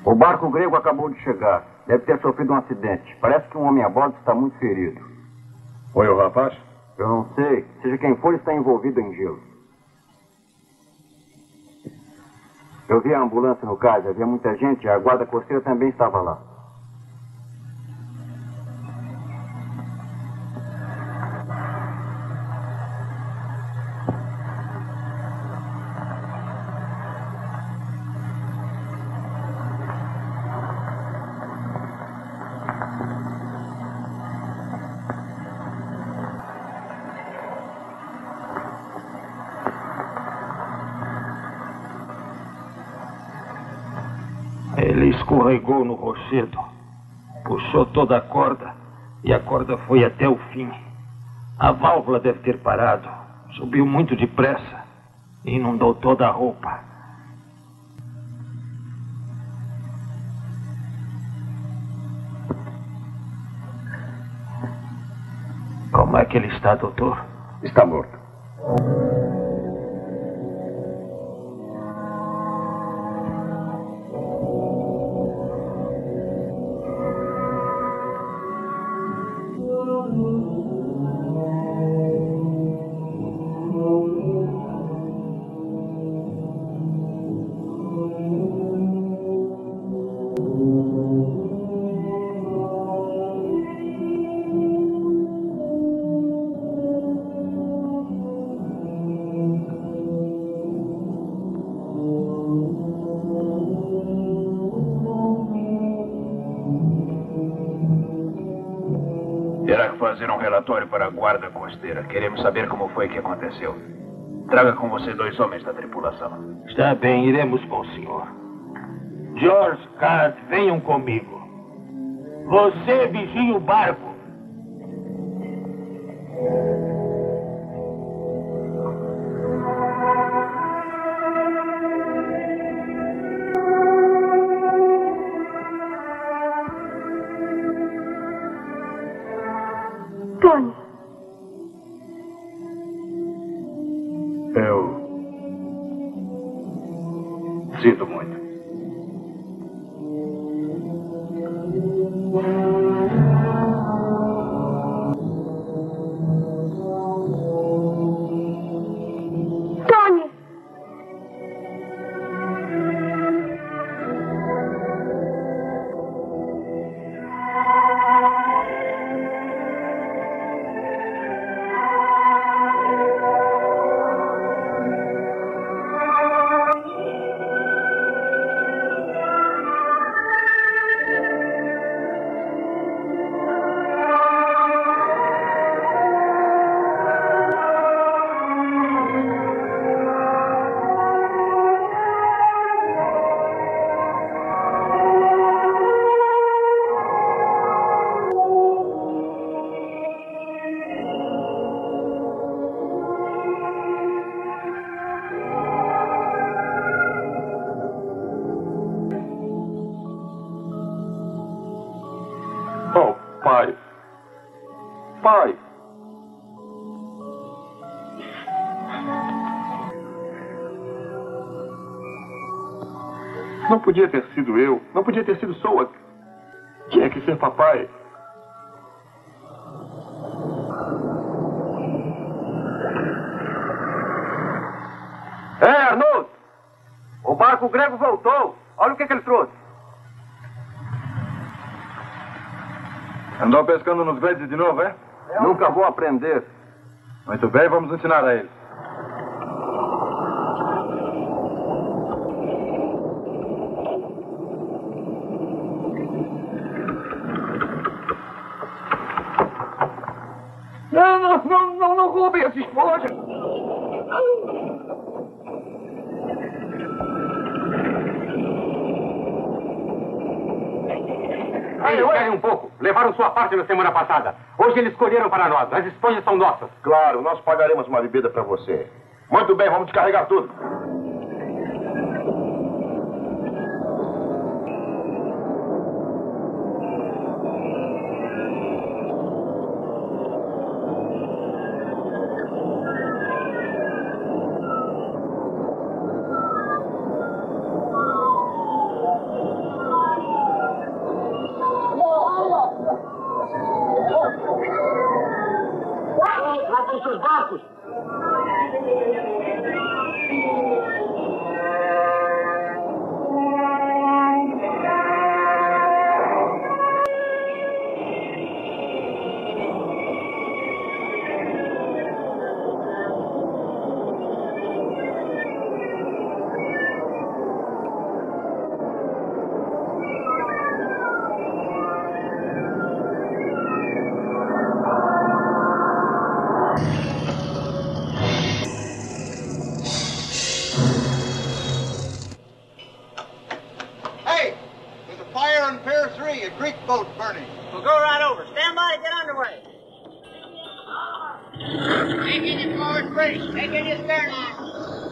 O barco grego acabou de chegar. Deve ter sofrido um acidente. Parece que um homem a bordo está muito ferido. Foi o rapaz? Eu não sei. Seja quem for, está envolvido em gelo. Eu vi a ambulância no cais. Havia muita gente. A guarda costeira também estava lá. Ele escorregou no rochedo, puxou toda a corda e a corda foi até o fim. A válvula deve ter parado. Subiu muito depressa e inundou toda a roupa. Como é que ele está, doutor? Está morto. Terá que fazer um relatório para a guarda costeira. Queremos saber como foi que aconteceu. Traga com você dois homens da tripulação. Está bem, iremos com o senhor. George, Cart, venham comigo. Você vigia o barco. Tony. Eu sinto muito. Tony. Oh, pai. Pai. Não podia ter sido eu. Não podia ter sido só. Tinha que ser papai. É, Arnold! O barco grego voltou. Olha o que, que ele trouxe. Andou pescando nos gledes de novo, é? Nunca vou aprender. Muito bem, vamos ensinar a ele. Não, não, não, não, não roubem essa esponja. Esperem um pouco. Levaram sua parte na semana passada. Hoje eles escolheram para nós. As esponjas são nossas. Claro, nós pagaremos uma bebida para você. Muito bem, vamos descarregar tudo. three, a Greek boat burning. We'll go right over. Stand by to get underway. Making your forward brace. Making your stern on.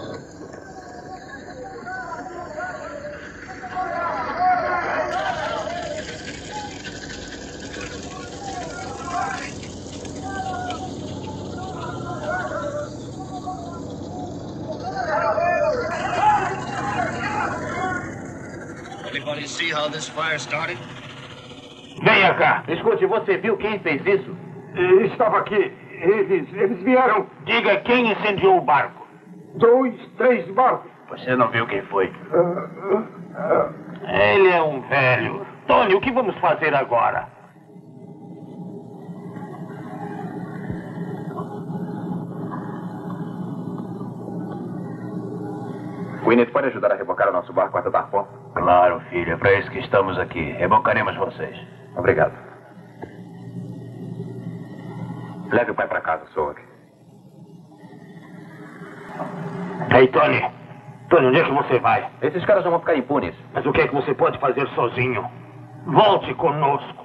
Everybody see how this fire started? Venha cá. Escute, você viu quem fez isso? Estava aqui. Eles, eles vieram. Diga quem incendiou o barco. Dois, três barcos. Você não viu quem foi? Uh, uh, uh. Ele é um velho. Tony, o que vamos fazer agora? Gwyneth pode ajudar a rebocar o nosso barco até dar ponto? Claro, filho. É para isso que estamos aqui. Rebocaremos vocês. Obrigado. Leve o pai para casa, Soak. Ei, Tony. Tony, onde é que você vai? Esses caras não vão ficar impunes. Mas o que é que você pode fazer sozinho? Volte conosco.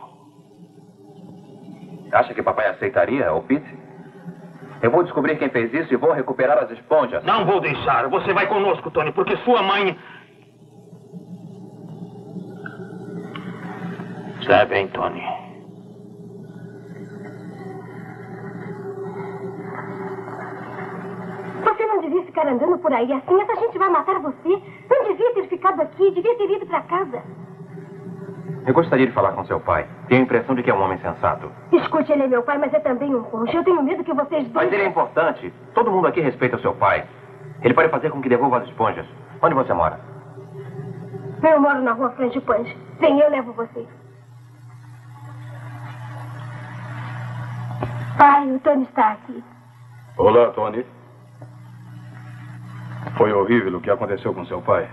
Acha que papai aceitaria, ou Pete? Eu vou descobrir quem fez isso e vou recuperar as esponjas. Não vou deixar. Você vai conosco, Tony, porque sua mãe... Está bem, Tony. Você não devia ficar andando por aí assim. Essa gente vai matar você. Não devia ter ficado aqui. Devia ter ido para casa. Eu gostaria de falar com seu pai. Tenho a impressão de que é um homem sensato. Escute, ele é meu pai, mas é também um cônjuge. Eu tenho medo que vocês dois... Mas ele é importante. Todo mundo aqui respeita o seu pai. Ele pode fazer com que devolva as esponjas. Onde você mora? Eu moro na rua Frangipane. Vem, eu levo você. Pai, o Tony está aqui. Olá, Tony. Foi horrível o que aconteceu com seu pai.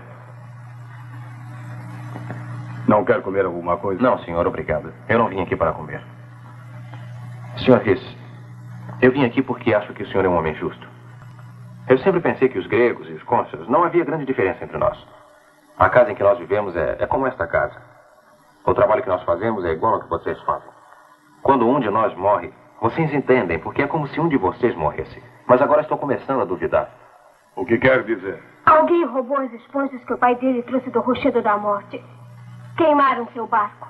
Não quer comer alguma coisa? Não, senhor, obrigado. Eu não vim aqui para comer. senhor Rhys, eu vim aqui porque acho que o senhor é um homem justo. Eu sempre pensei que os gregos e os cônsules não havia grande diferença entre nós. A casa em que nós vivemos é, é como esta casa. O trabalho que nós fazemos é igual ao que vocês fazem. Quando um de nós morre, vocês entendem, porque é como se um de vocês morresse. Mas agora estou começando a duvidar. O que quer dizer? Alguém roubou as esponjas que o pai dele trouxe do Rochedo da Morte. Queimaram seu barco.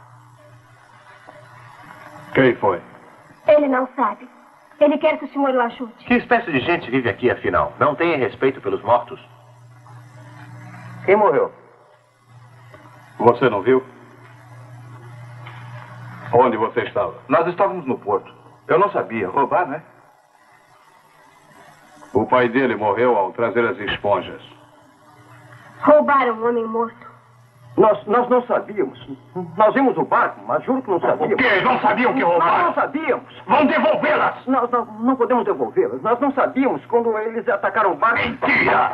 Quem foi? Ele não sabe. Ele quer que o senhor o ajude. Que espécie de gente vive aqui, afinal? Não tem respeito pelos mortos? Quem morreu? Você não viu? Onde você estava? Nós estávamos no porto. Eu não sabia. Roubar, né? O pai dele morreu ao trazer as esponjas. Roubaram um homem morto. Nós, nós não sabíamos. Nós vimos o barco, mas juro que não sabíamos. O quê? Não sabiam que roubaram? Nós não sabíamos. Vão devolvê-las! Nós não, não podemos devolvê-las. Nós não sabíamos quando eles atacaram o barco. Mentira!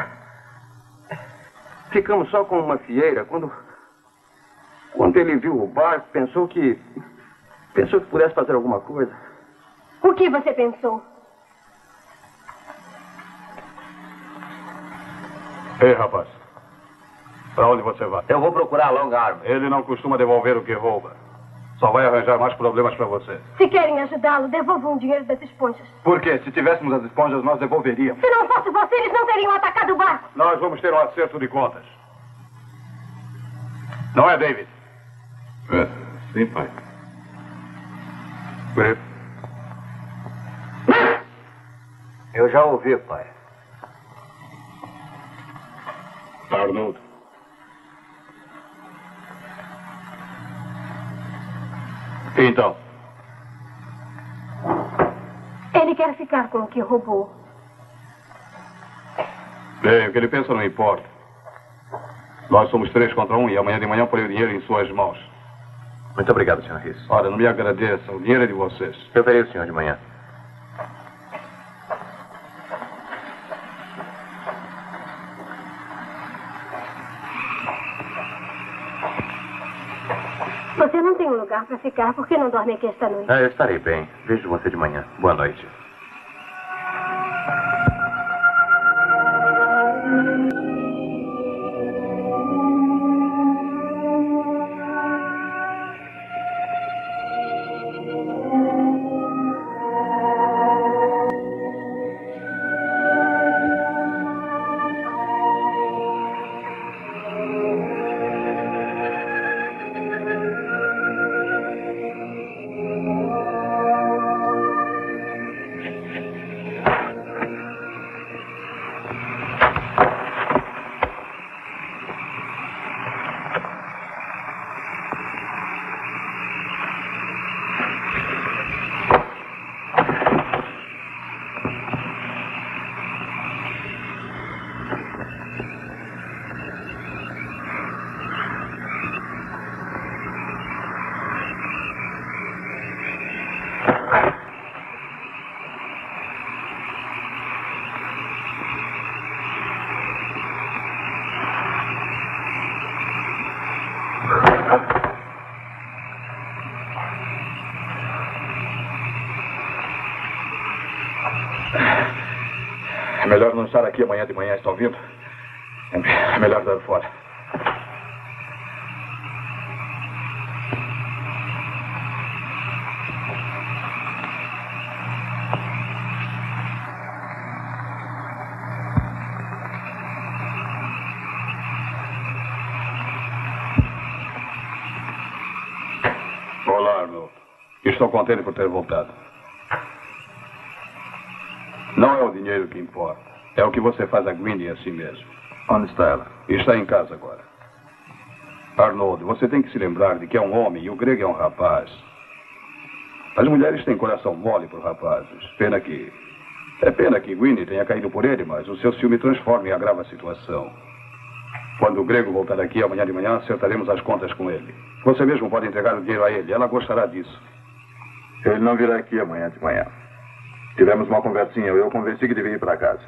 Ficamos só com uma fieira. Quando, quando ele viu o barco, pensou que... Pensou que pudesse fazer alguma coisa. O que você pensou? Ei, rapaz. Para onde você vai? Eu vou procurar a Long Arm. Ele não costuma devolver o que rouba. Só vai arranjar mais problemas para você. Se querem ajudá-lo, devolvam o dinheiro das esponjas. Por quê? Se tivéssemos as esponjas, nós devolveríamos. Se não fosse você, eles não teriam atacado o barco. Nós vamos ter um acerto de contas. Não é, David? É, sim, pai. Griff. Eu já ouvi, pai. Arnold. Então? Ele quer ficar com o que roubou. Bem, o que ele pensa não importa. Nós somos três contra um e amanhã de manhã põe o dinheiro em suas mãos. Muito obrigado, senhor Rhys. Ora, não me agradeça. O dinheiro é de vocês. Eu verei o senhor de manhã. Você não tem um lugar para ficar, por que não dorme aqui esta noite? Ah, eu estarei bem. Vejo você de manhã. Boa noite. melhor não estar aqui amanhã de manhã, está ouvindo? É melhor dar fora. Olá, Arnold. Estou contente por ter voltado. Não é o dinheiro que importa. É o que você faz a Gwynne a si mesmo. Onde está ela? Está em casa agora. Arnold, você tem que se lembrar de que é um homem e o Greg é um rapaz. As mulheres têm coração mole por rapazes. Pena que... É pena que Gwynne tenha caído por ele, mas o seu ciúme transforma e agrava a situação. Quando o Grego voltar aqui amanhã de manhã, acertaremos as contas com ele. Você mesmo pode entregar o dinheiro a ele. Ela gostará disso. Ele não virá aqui amanhã de manhã. Tivemos uma conversinha. Eu o convenci que devia ir para casa.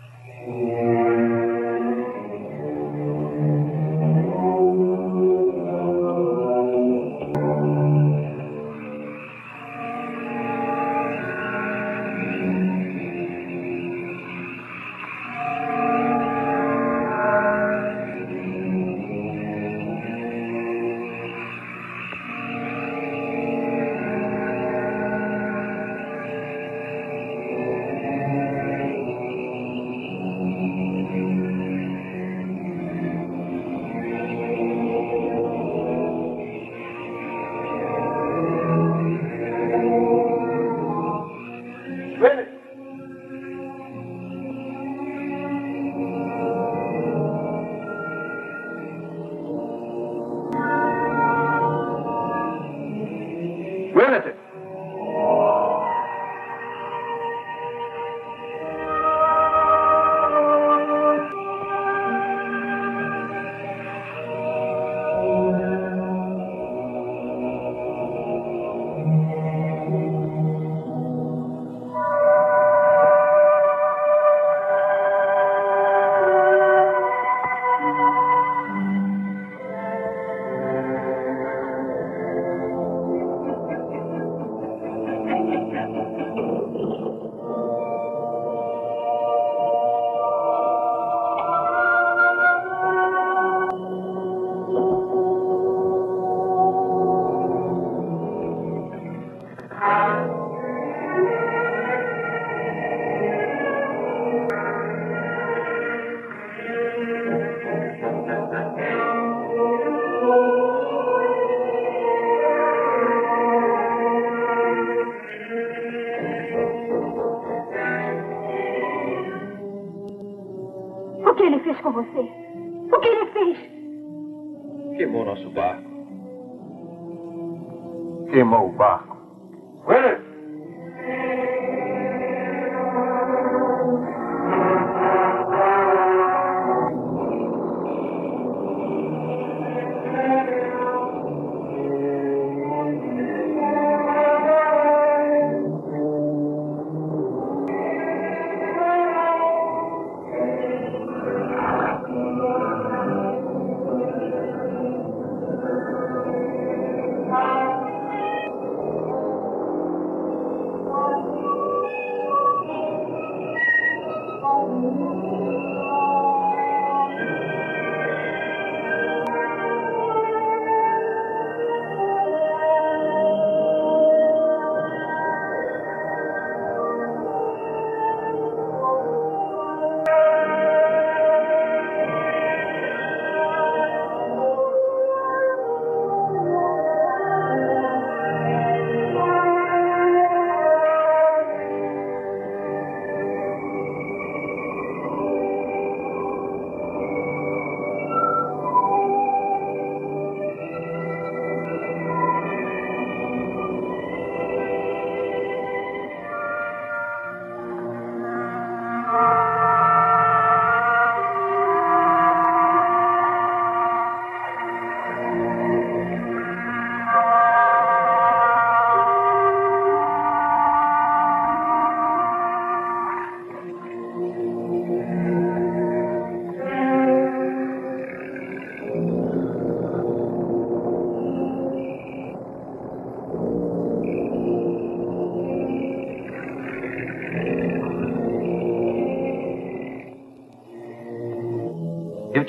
O que ele fez com você? O que ele fez? Queimou nosso barco. Queimou o barco. Willis!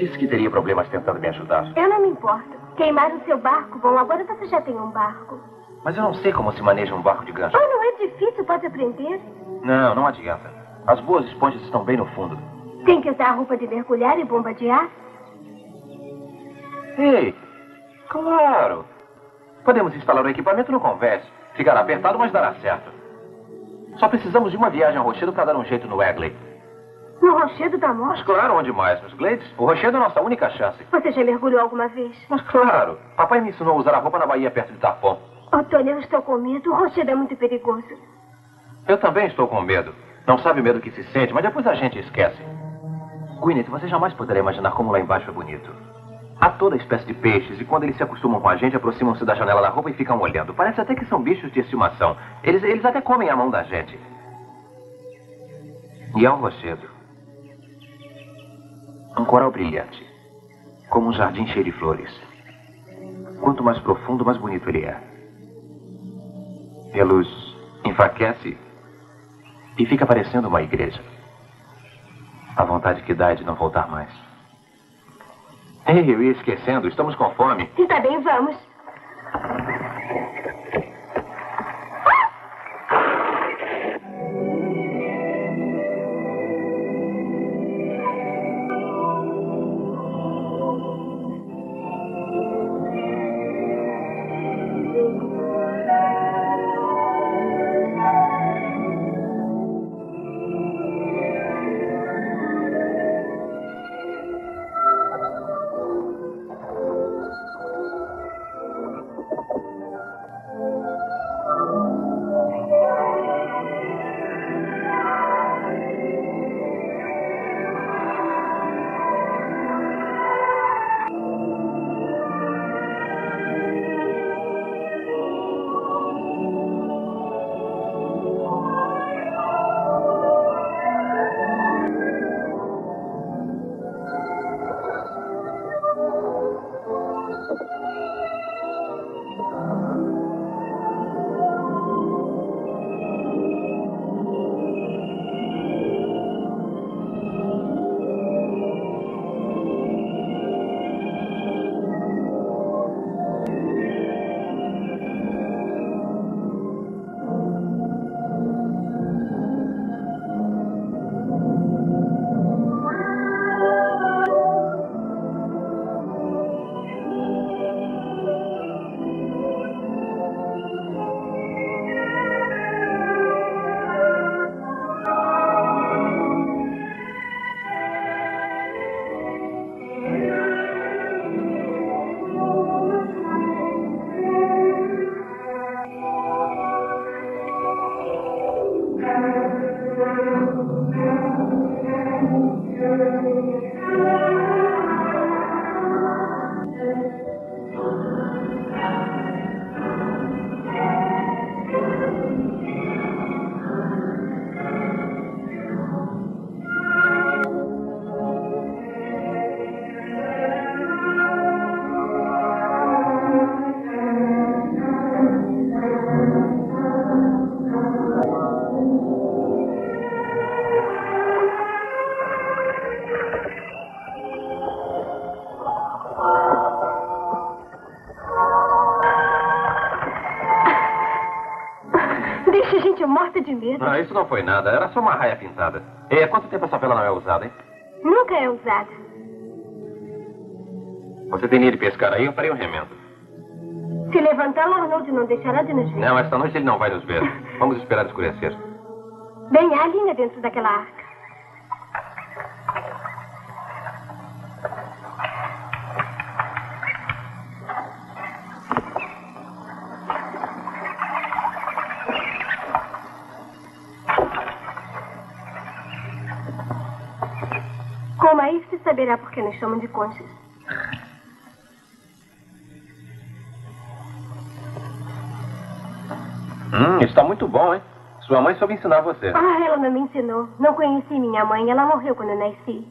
disse que teria problemas tentando me ajudar. Eu não me importo. Queimaram o seu barco. Bom, agora você já tem um barco. Mas eu não sei como se maneja um barco de gancho. Oh, não é difícil, pode aprender. Não, não adianta. As boas esponjas estão bem no fundo. Tem que usar roupa de mergulhar e bomba de ar? Ei, claro. Podemos instalar o equipamento no convés. Ficará apertado, mas dará certo. Só precisamos de uma viagem ao rochedo para dar um jeito no Egley. No rochedo da morte? Mas claro, onde mais? Nos Glades? O rochedo é a nossa única chance. Você já mergulhou alguma vez? Mas claro. Papai me ensinou a usar a roupa na Baía perto de Tarpon. Oh, Tony, eu estou com medo. O rochedo é muito perigoso. Eu também estou com medo. Não sabe o medo que se sente, mas depois a gente esquece. Gwyneth, você jamais poderá imaginar como lá embaixo é bonito. Há toda espécie de peixes e quando eles se acostumam com a gente, aproximam-se da janela da roupa e ficam olhando. Parece até que são bichos de estimação. Eles, eles até comem a mão da gente. E há um rochedo. Um coral brilhante. Como um jardim cheio de flores. Quanto mais profundo, mais bonito ele é. E a luz enfraquece e fica parecendo uma igreja. A vontade que dá é de não voltar mais. Ei, eu ia esquecendo. Estamos com fome. Está bem, vamos. Morta de medo. Ah, isso não foi nada. Era só uma raia pintada. E há quanto tempo essa vela não é usada, hein? Nunca é usada. Você tem ido pescar aí? Eu farei um remendo. Se levantar, o Arnold não deixará de nos ver. Não, esta noite ele não vai nos ver. Vamos esperar escurecer. Bem, há linha dentro daquela arca. Como aí se saberá por que nos chamam de conchas. Hum, está muito bom, hein? Sua mãe soube ensinar você. Ah, ela não me ensinou. Não conheci minha mãe. Ela morreu quando eu nasci.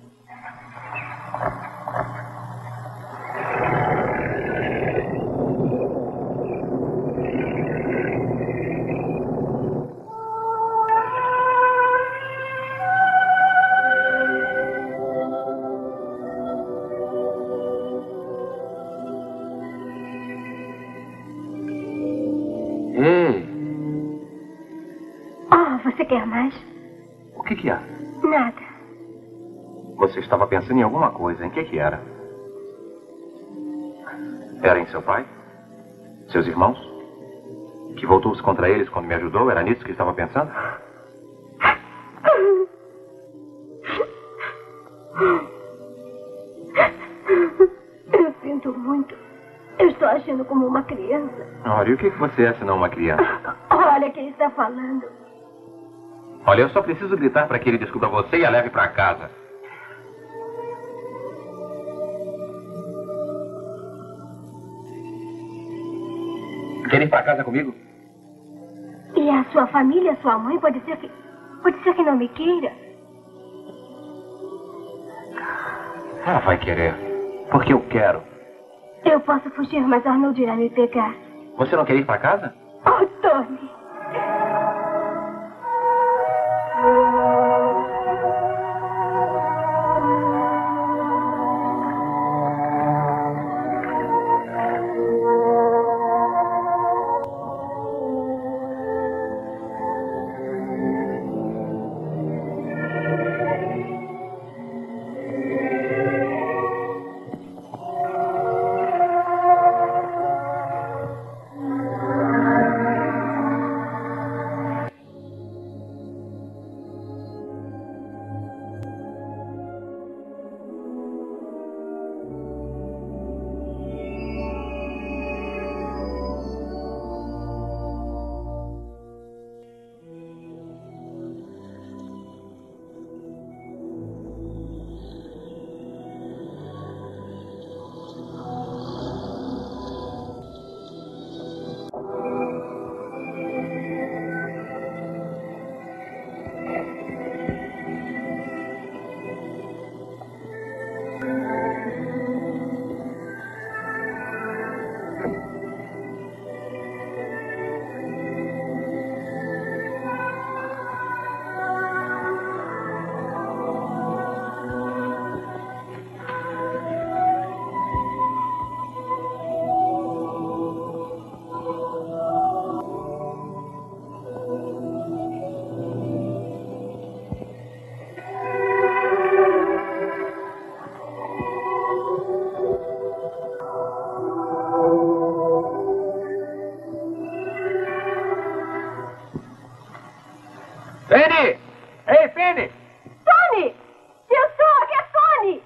Ei! Oh, você quer mais? O que que há? Nada. Você estava pensando em alguma coisa. Em que que era? Era em seu pai? Seus irmãos? Que voltou-se contra eles quando me ajudou? Era nisso que estava pensando? Eu sinto muito. Eu estou agindo como uma criança. Olha, e o que que você é senão uma criança? Olha quem está falando. Olha, eu só preciso gritar para que ele descubra você e a leve para casa. Quer ir para casa comigo? E a sua família, a sua mãe, pode ser que... Pode ser que não me queira. Ela vai querer. Porque eu quero. Eu posso fugir, mas Arnold irá me pegar. Você não quer ir para casa? Oh, Tony. Penny! Ei, Penny! Tony! Eu sou, que é Tony!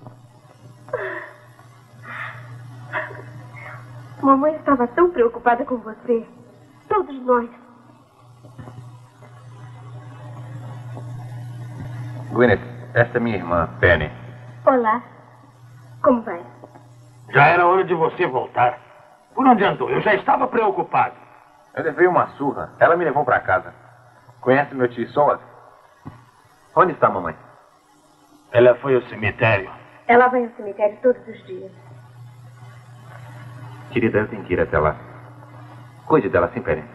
Mamãe estava tão preocupada com você. Todos nós. Gwyneth, esta é minha irmã, Penny. Olá. Como vai? Já era hora de você voltar. Por onde andou? Eu já estava preocupado. Eu levei uma surra. Ela me levou para casa. Conhece meu tio Soas? Onde está a mamãe? Ela foi ao cemitério. Ela vai ao cemitério todos os dias. Querida, eu tenho que ir até lá. Cuide dela, sim, Penny.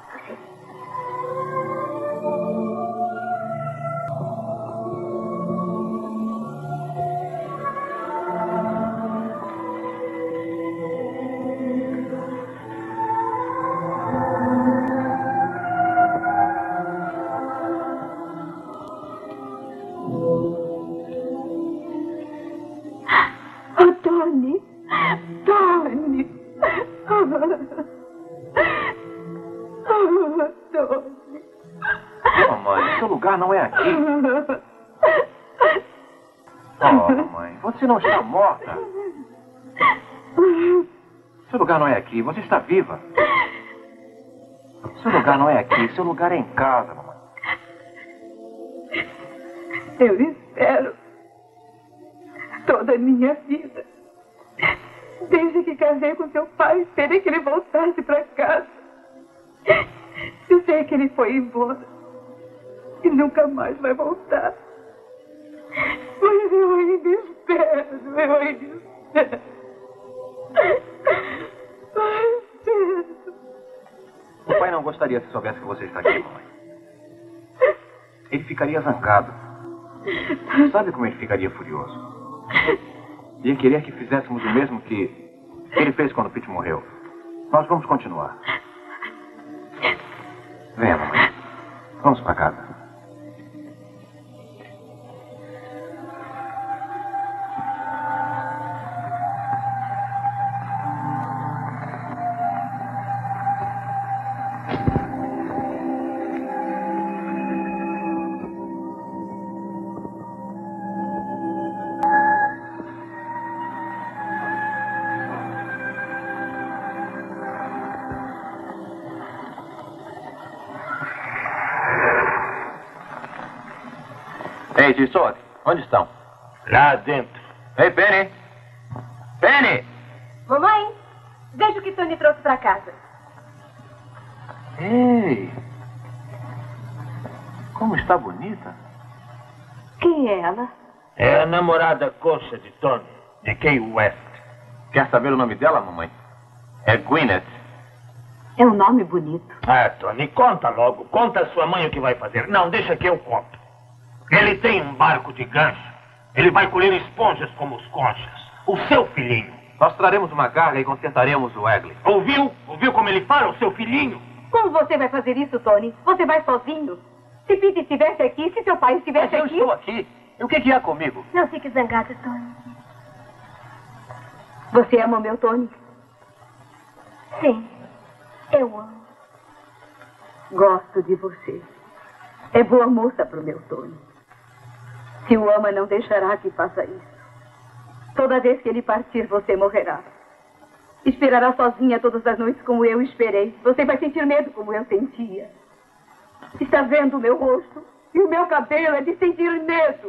Oh, Tony! Tony! Oh, Tony! Mamãe, seu lugar não é aqui. Oh, mamãe, você não está morta. Seu lugar não é aqui, você está viva. Seu lugar não é aqui, seu lugar é em casa, mamãe. Eu espero toda a minha vida. Desde que casei com seu pai, esperei que ele voltasse para casa. Eu sei que ele foi embora e nunca mais vai voltar. Mas eu ainda espero, eu ainda espero. O pai não gostaria se soubesse que você está aqui, mamãe. Ele ficaria zangado. Sabe como ele ficaria furioso? Ia querer que fizéssemos o mesmo que ele fez quando Pete morreu. Nós vamos continuar. Venha, mamãe. Vamos para casa. Ei, Tissot, onde estão? Lá dentro. Ei, Penny! Penny! Mamãe, veja o que Tony trouxe para casa. Ei! Como está bonita. Quem é ela? É a namorada coxa de Tony, de Kay West. Quer saber o nome dela, mamãe? É Gwyneth. É um nome bonito. Ah, Tony, conta logo. Conta a sua mãe o que vai fazer. Não, deixa que eu conto. Ele tem um barco de gancho. Ele vai colher esponjas como os conchas. O seu filhinho. Nós traremos uma carga e consertaremos o Egley. Ouviu? Ouviu como ele fala, o seu filhinho? Como você vai fazer isso, Tony? Você vai sozinho? Se Pete estivesse aqui, se seu pai estivesse Mas eu aqui... estou aqui. E o que, que há comigo? Não fique zangado, Tony. Você ama o meu Tony? Sim, eu amo. Gosto de você. É boa moça para o meu Tony. Se o ama, não deixará que faça isso. Toda vez que ele partir, você morrerá. Esperará sozinha todas as noites como eu esperei. Você vai sentir medo como eu sentia. Está vendo o meu rosto? E o meu cabelo é de sentir medo.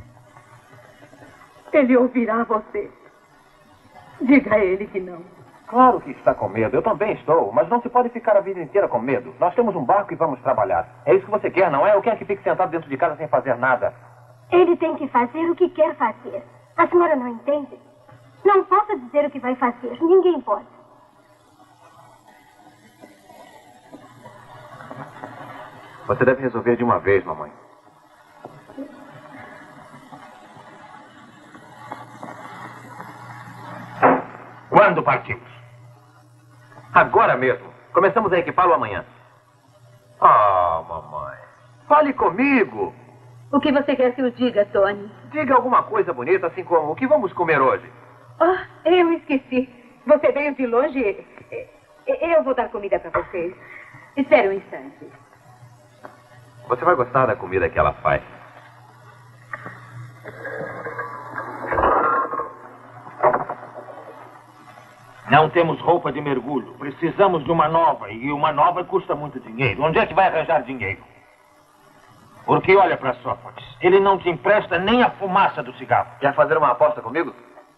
Ele ouvirá você. Diga a ele que não. Claro que está com medo. Eu também estou. Mas não se pode ficar a vida inteira com medo. Nós temos um barco e vamos trabalhar. É isso que você quer, não é? Ou quer que fique sentado dentro de casa sem fazer nada? Ele tem que fazer o que quer fazer. A senhora não entende? Não posso dizer o que vai fazer. Ninguém pode. Você deve resolver de uma vez, mamãe. Quando partimos? Agora mesmo. Começamos a equipá-lo amanhã. Ah, mamãe. Fale comigo. O que você quer que eu diga, Tony? Diga alguma coisa bonita, assim como o que vamos comer hoje. Ah, eu esqueci. Você veio de longe. Eu vou dar comida para vocês. Espere um instante. Você vai gostar da comida que ela faz. Não temos roupa de mergulho. Precisamos de uma nova. E uma nova custa muito dinheiro. Onde é que vai arranjar dinheiro? Porque olha para Sófocles. Ele não te empresta nem a fumaça do cigarro. Quer fazer uma aposta comigo?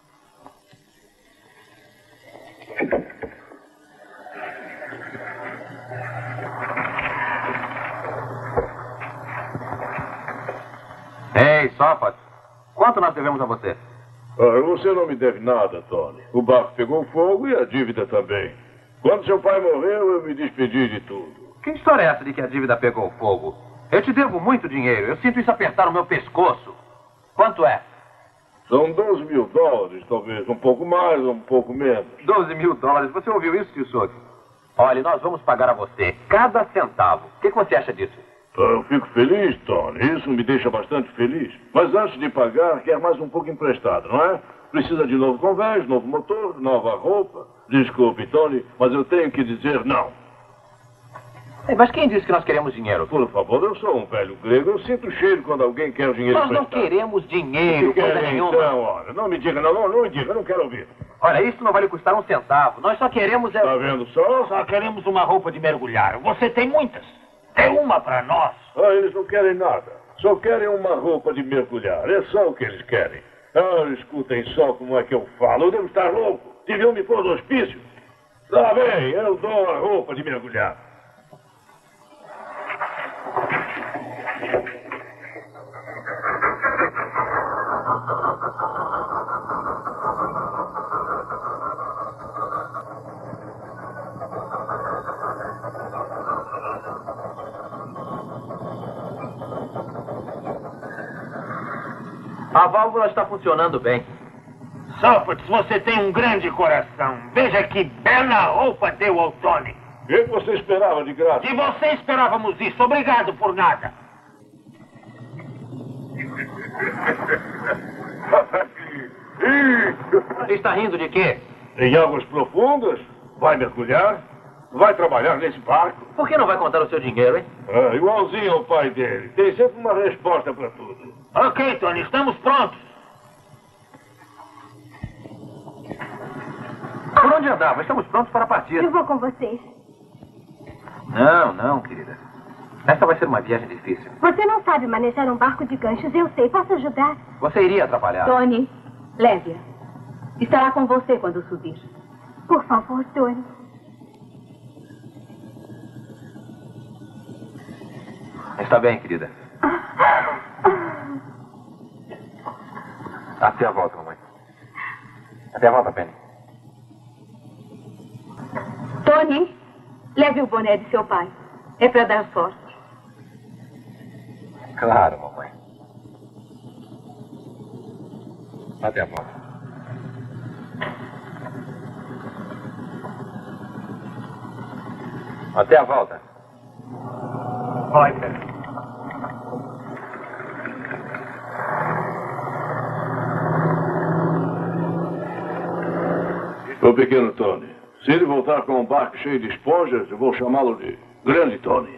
Ei, Sófocles. Quanto nós devemos a você? Ah, você não me deve nada, Tony. O barco pegou fogo e a dívida também. Quando seu pai morreu, eu me despedi de tudo. Que história é essa de que a dívida pegou fogo? Eu te devo muito dinheiro. Eu sinto isso apertar o meu pescoço. Quanto é? São doze mil dólares, talvez. Um pouco mais ou um pouco menos. doze mil dólares? Você ouviu isso, Tissot? Olha, nós vamos pagar a você cada centavo. O que, que você acha disso? Eu fico feliz, Tony. Isso me deixa bastante feliz. Mas antes de pagar, quer mais um pouco emprestado, não é? Precisa de novo convés, novo motor, nova roupa. Desculpe, Tony, mas eu tenho que dizer não. É, mas quem disse que nós queremos dinheiro? Por favor, eu sou um velho grego. Eu sinto o cheiro quando alguém quer dinheiro Nós não emprestado. queremos dinheiro, O que coisa querem, nenhuma. então, olha, não me diga, não, não, não me diga, eu não quero ouvir. Olha, isso não vai lhe custar um centavo. Nós só queremos... É... Tá vendo só? Só queremos uma roupa de mergulhar. Você tem muitas. Dê uma para nós. Ah, eles não querem nada. Só querem uma roupa de mergulhar. É só o que eles querem. Ah, escutem só como é que eu falo. Eu devo estar louco. Deviam me pôr no hospício. Tá bem, eu dou a roupa de mergulhar. A válvula está funcionando bem. Sófocles, você tem um grande coração. Veja que bela roupa deu ao Tony. O que você esperava de graça? De você esperávamos isso. Obrigado por nada. Está rindo de quê? Em águas profundas? Vai mergulhar? Vai trabalhar nesse barco? Por que não vai contar o seu dinheiro, hein? Ah, igualzinho ao pai dele. Tem sempre uma resposta para tudo. Ok, Tony, estamos prontos. Por onde andava? Estamos prontos para partir. Eu vou com vocês. Não, não, querida. Esta vai ser uma viagem difícil. Você não sabe manejar um barco de ganchos, eu sei. Posso ajudar? Você iria atrapalhar. Tony, leve-a. Estará com você quando subir. Por favor, Tony. Está bem, querida. Até a volta, mamãe. Até a volta, Penny. Tony, leve o boné de seu pai. É para dar sorte. Claro, mamãe. Até a volta. Até a volta. Vai, Penny. Ô, pequeno Tony, se ele voltar com um barco cheio de esponjas, eu vou chamá-lo de Grande Tony.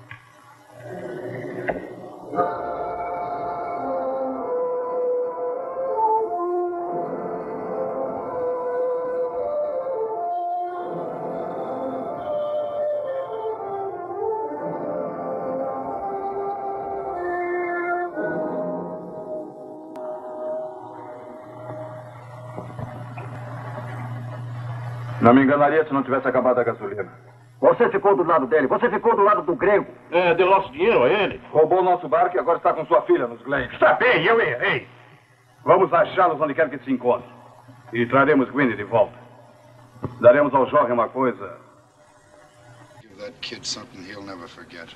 Não me enganaria se não tivesse acabado a gasolina. Você ficou do lado dele, você ficou do lado do grego. É, deu nosso dinheiro a ele. Roubou nosso barco e agora está com sua filha nos Glens. Está bem, eu errei. Vamos achá-los onde quer que se encontre. E traremos Gwynne de volta. Daremos ao jovem uma coisa. Give that kid something he'll never forget.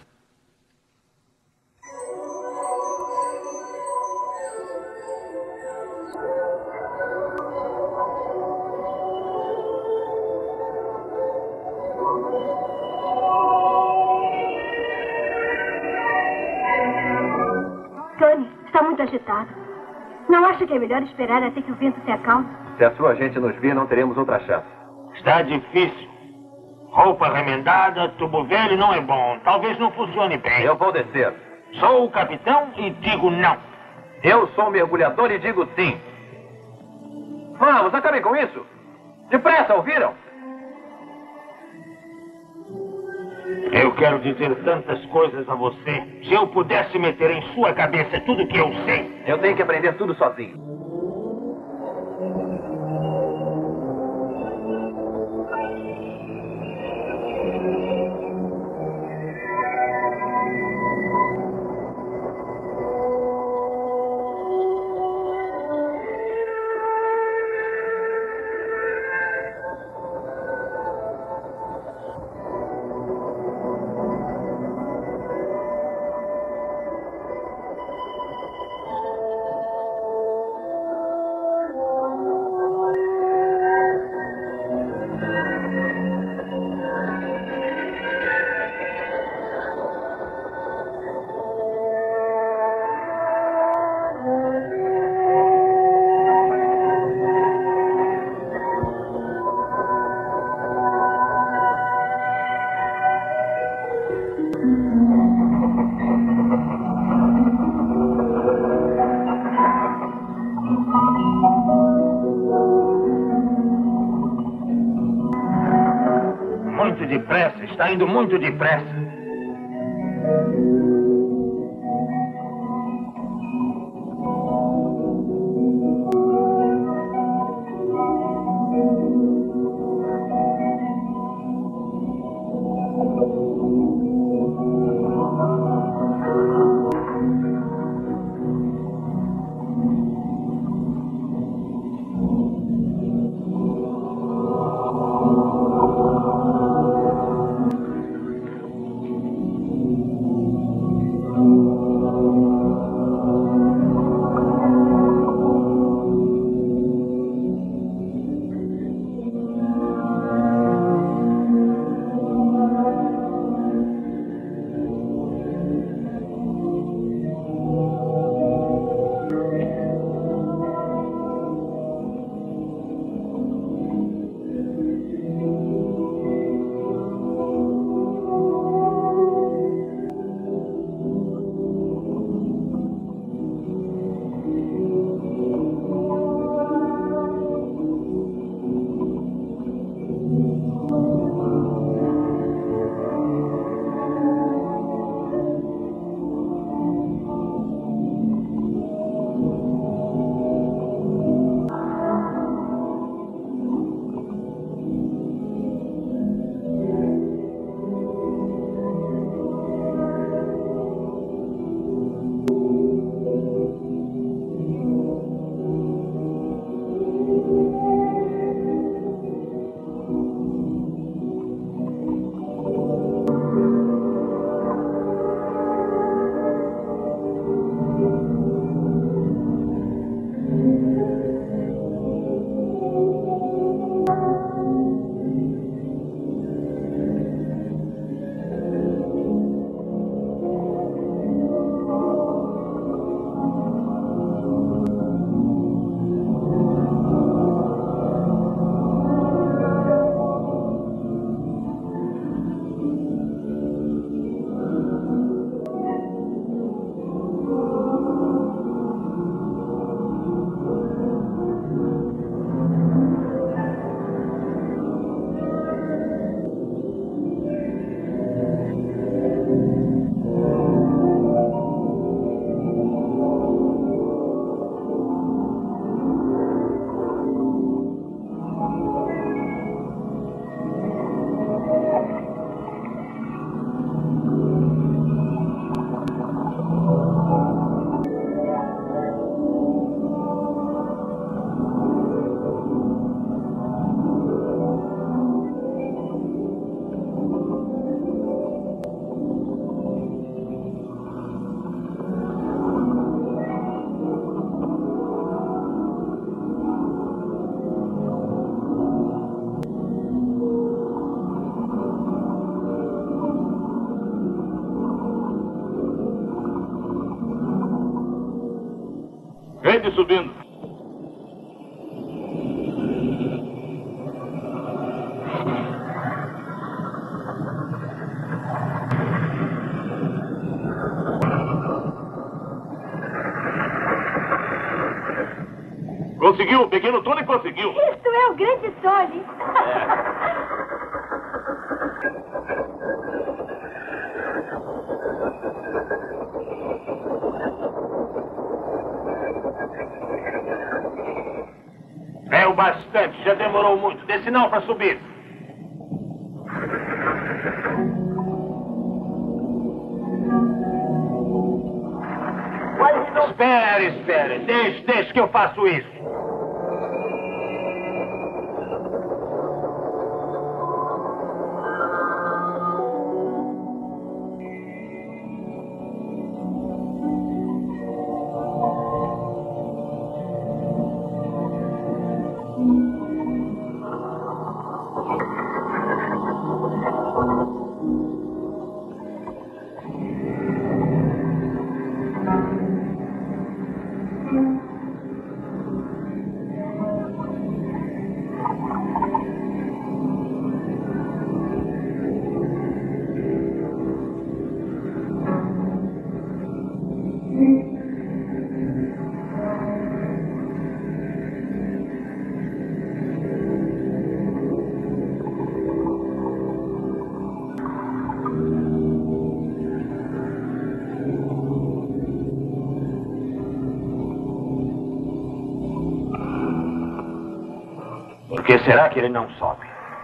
Tony, está muito agitado. Não acha que é melhor esperar até que o vento se acalme? Se a sua gente nos vir, não teremos outra chance. Está difícil. Roupa remendada, tubo velho não é bom. Talvez não funcione bem. Eu vou descer. Sou o capitão e digo não. Eu sou o mergulhador e digo sim. Vamos, acabem com isso. Depressa, ouviram? Eu quero dizer tantas coisas a você. Se eu pudesse meter em sua cabeça tudo que eu sei. Eu tenho que aprender tudo sozinho. Muito depressa, está indo muito depressa. Gente subindo. Conseguiu, o pequeno Tony conseguiu. Isto é o grande Tony. É o bastante, já demorou muito. Dê sinal para subir. Espere, espere. Deixe, deixe que eu faço isso. Por que será que ele não sobe?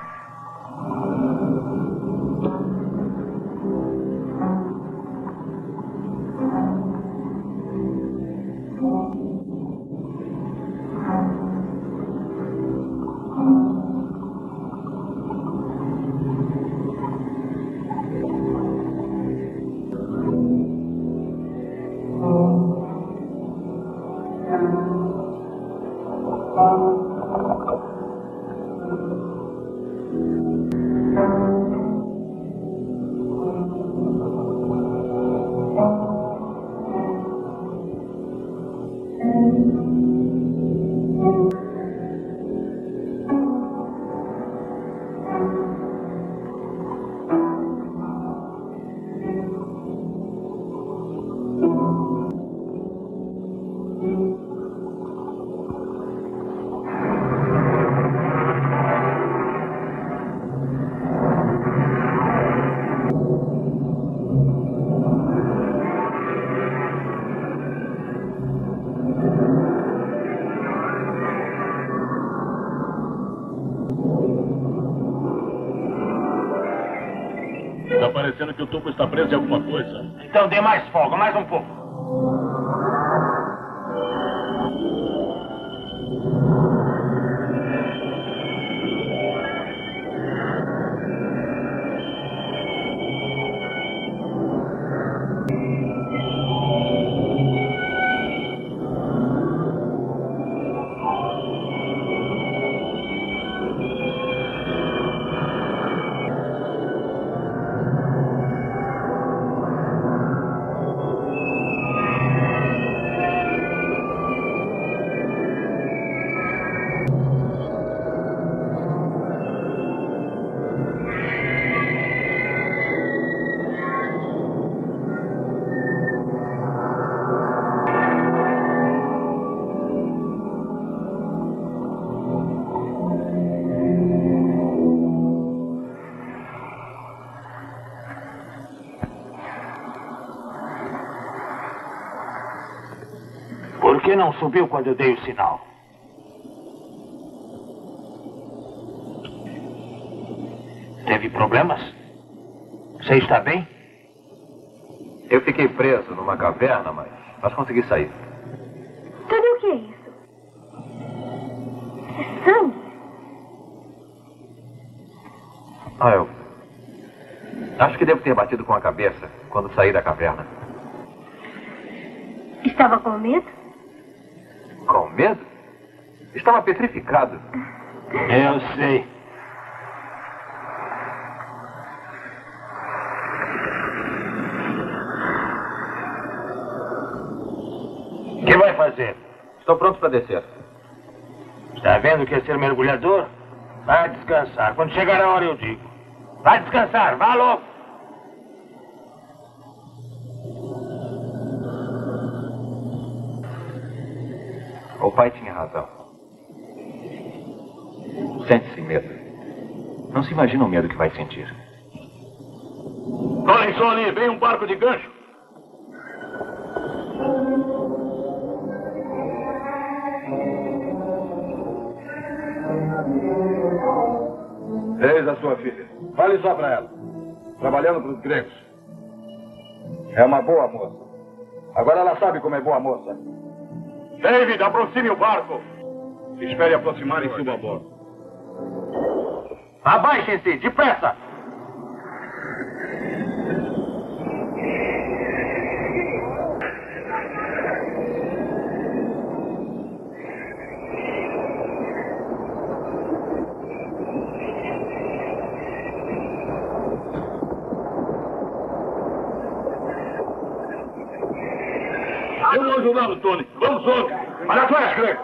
Está parecendo que o tubo está preso em alguma coisa. Então dê mais folga, mais um pouco. Por que não subiu quando eu dei o sinal? Teve problemas? Você está bem? Eu fiquei preso numa caverna, mas, mas consegui sair. Tony, o que é isso? É sangue? Ah, eu... Acho que devo ter batido com a cabeça quando saí da caverna. Estava com medo? Com medo? Estava petrificado. Eu sei. O que vai fazer? Estou pronto para descer. Está vendo que é ser mergulhador? Vai descansar. Quando chegar a hora eu digo. Vai descansar, vá logo. O pai tinha razão. Sente-se medo. Não se imagina o medo que vai sentir. Olhem só ali, vem um barco de gancho. Eis a sua filha. Fale só para ela. Trabalhando para os gregos. É uma boa moça. Agora ela sabe como é boa moça. David, aproxime o barco. Espere aproximar e suba a bordo. Abaixem-se, depressa! Eu vou ajudá-lo, Tony. Vamos, outro. Para atrás, Greg.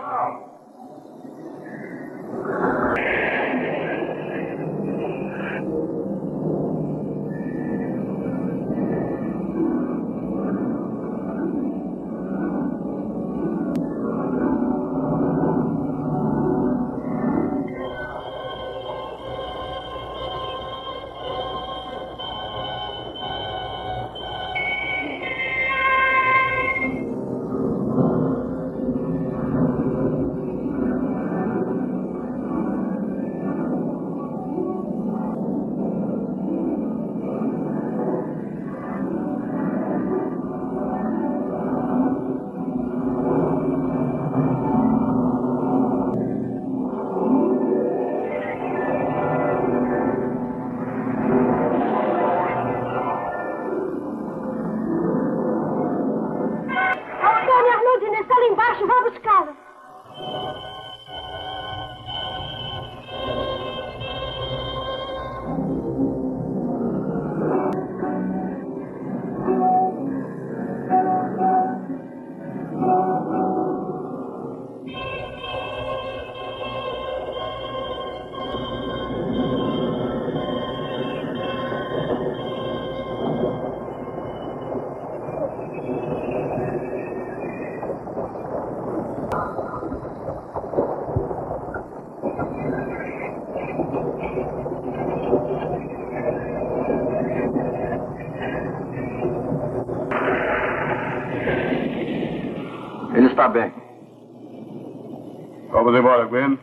Ele está bem. Vamos embora, Gwen.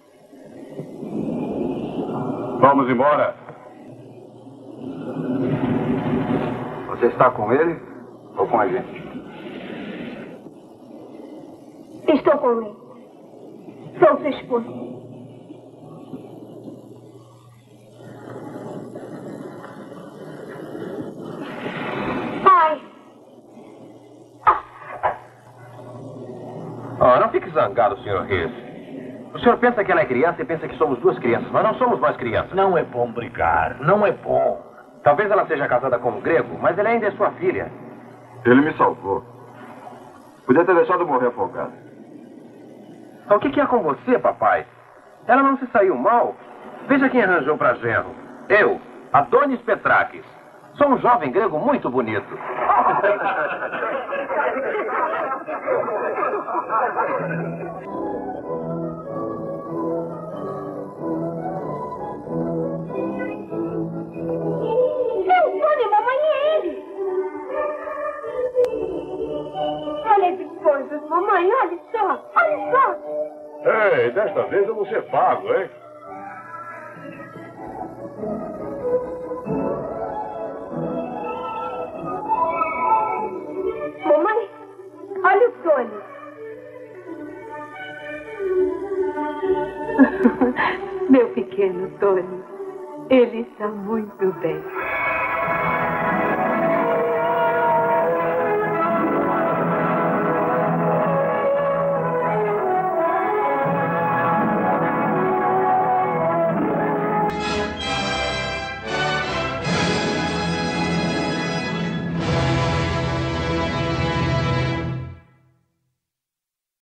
Vamos embora. Você está com ele ou com a gente? Estou com ele. Sou sua esposa. Pai. Oh, não fique zangado, senhor Reis. O senhor pensa que ela é criança e pensa que somos duas crianças, mas não somos mais crianças. Não é bom brigar, não é bom. Talvez ela seja casada com um grego, mas ela ainda é sua filha. Ele me salvou. Podia ter deixado morrer afogado. O que, que há com você, papai? Ela não se saiu mal. Veja quem arranjou pra genro. Eu, Adonis Petrakis. Sou um jovem grego muito bonito. Antônio, mamãe é ele. Olha as coisas, mamãe, olha só, olha só. Ei, desta vez eu vou ser pago, hein? Mamãe, olha o Tony. Meu pequeno Tony, ele está muito bem.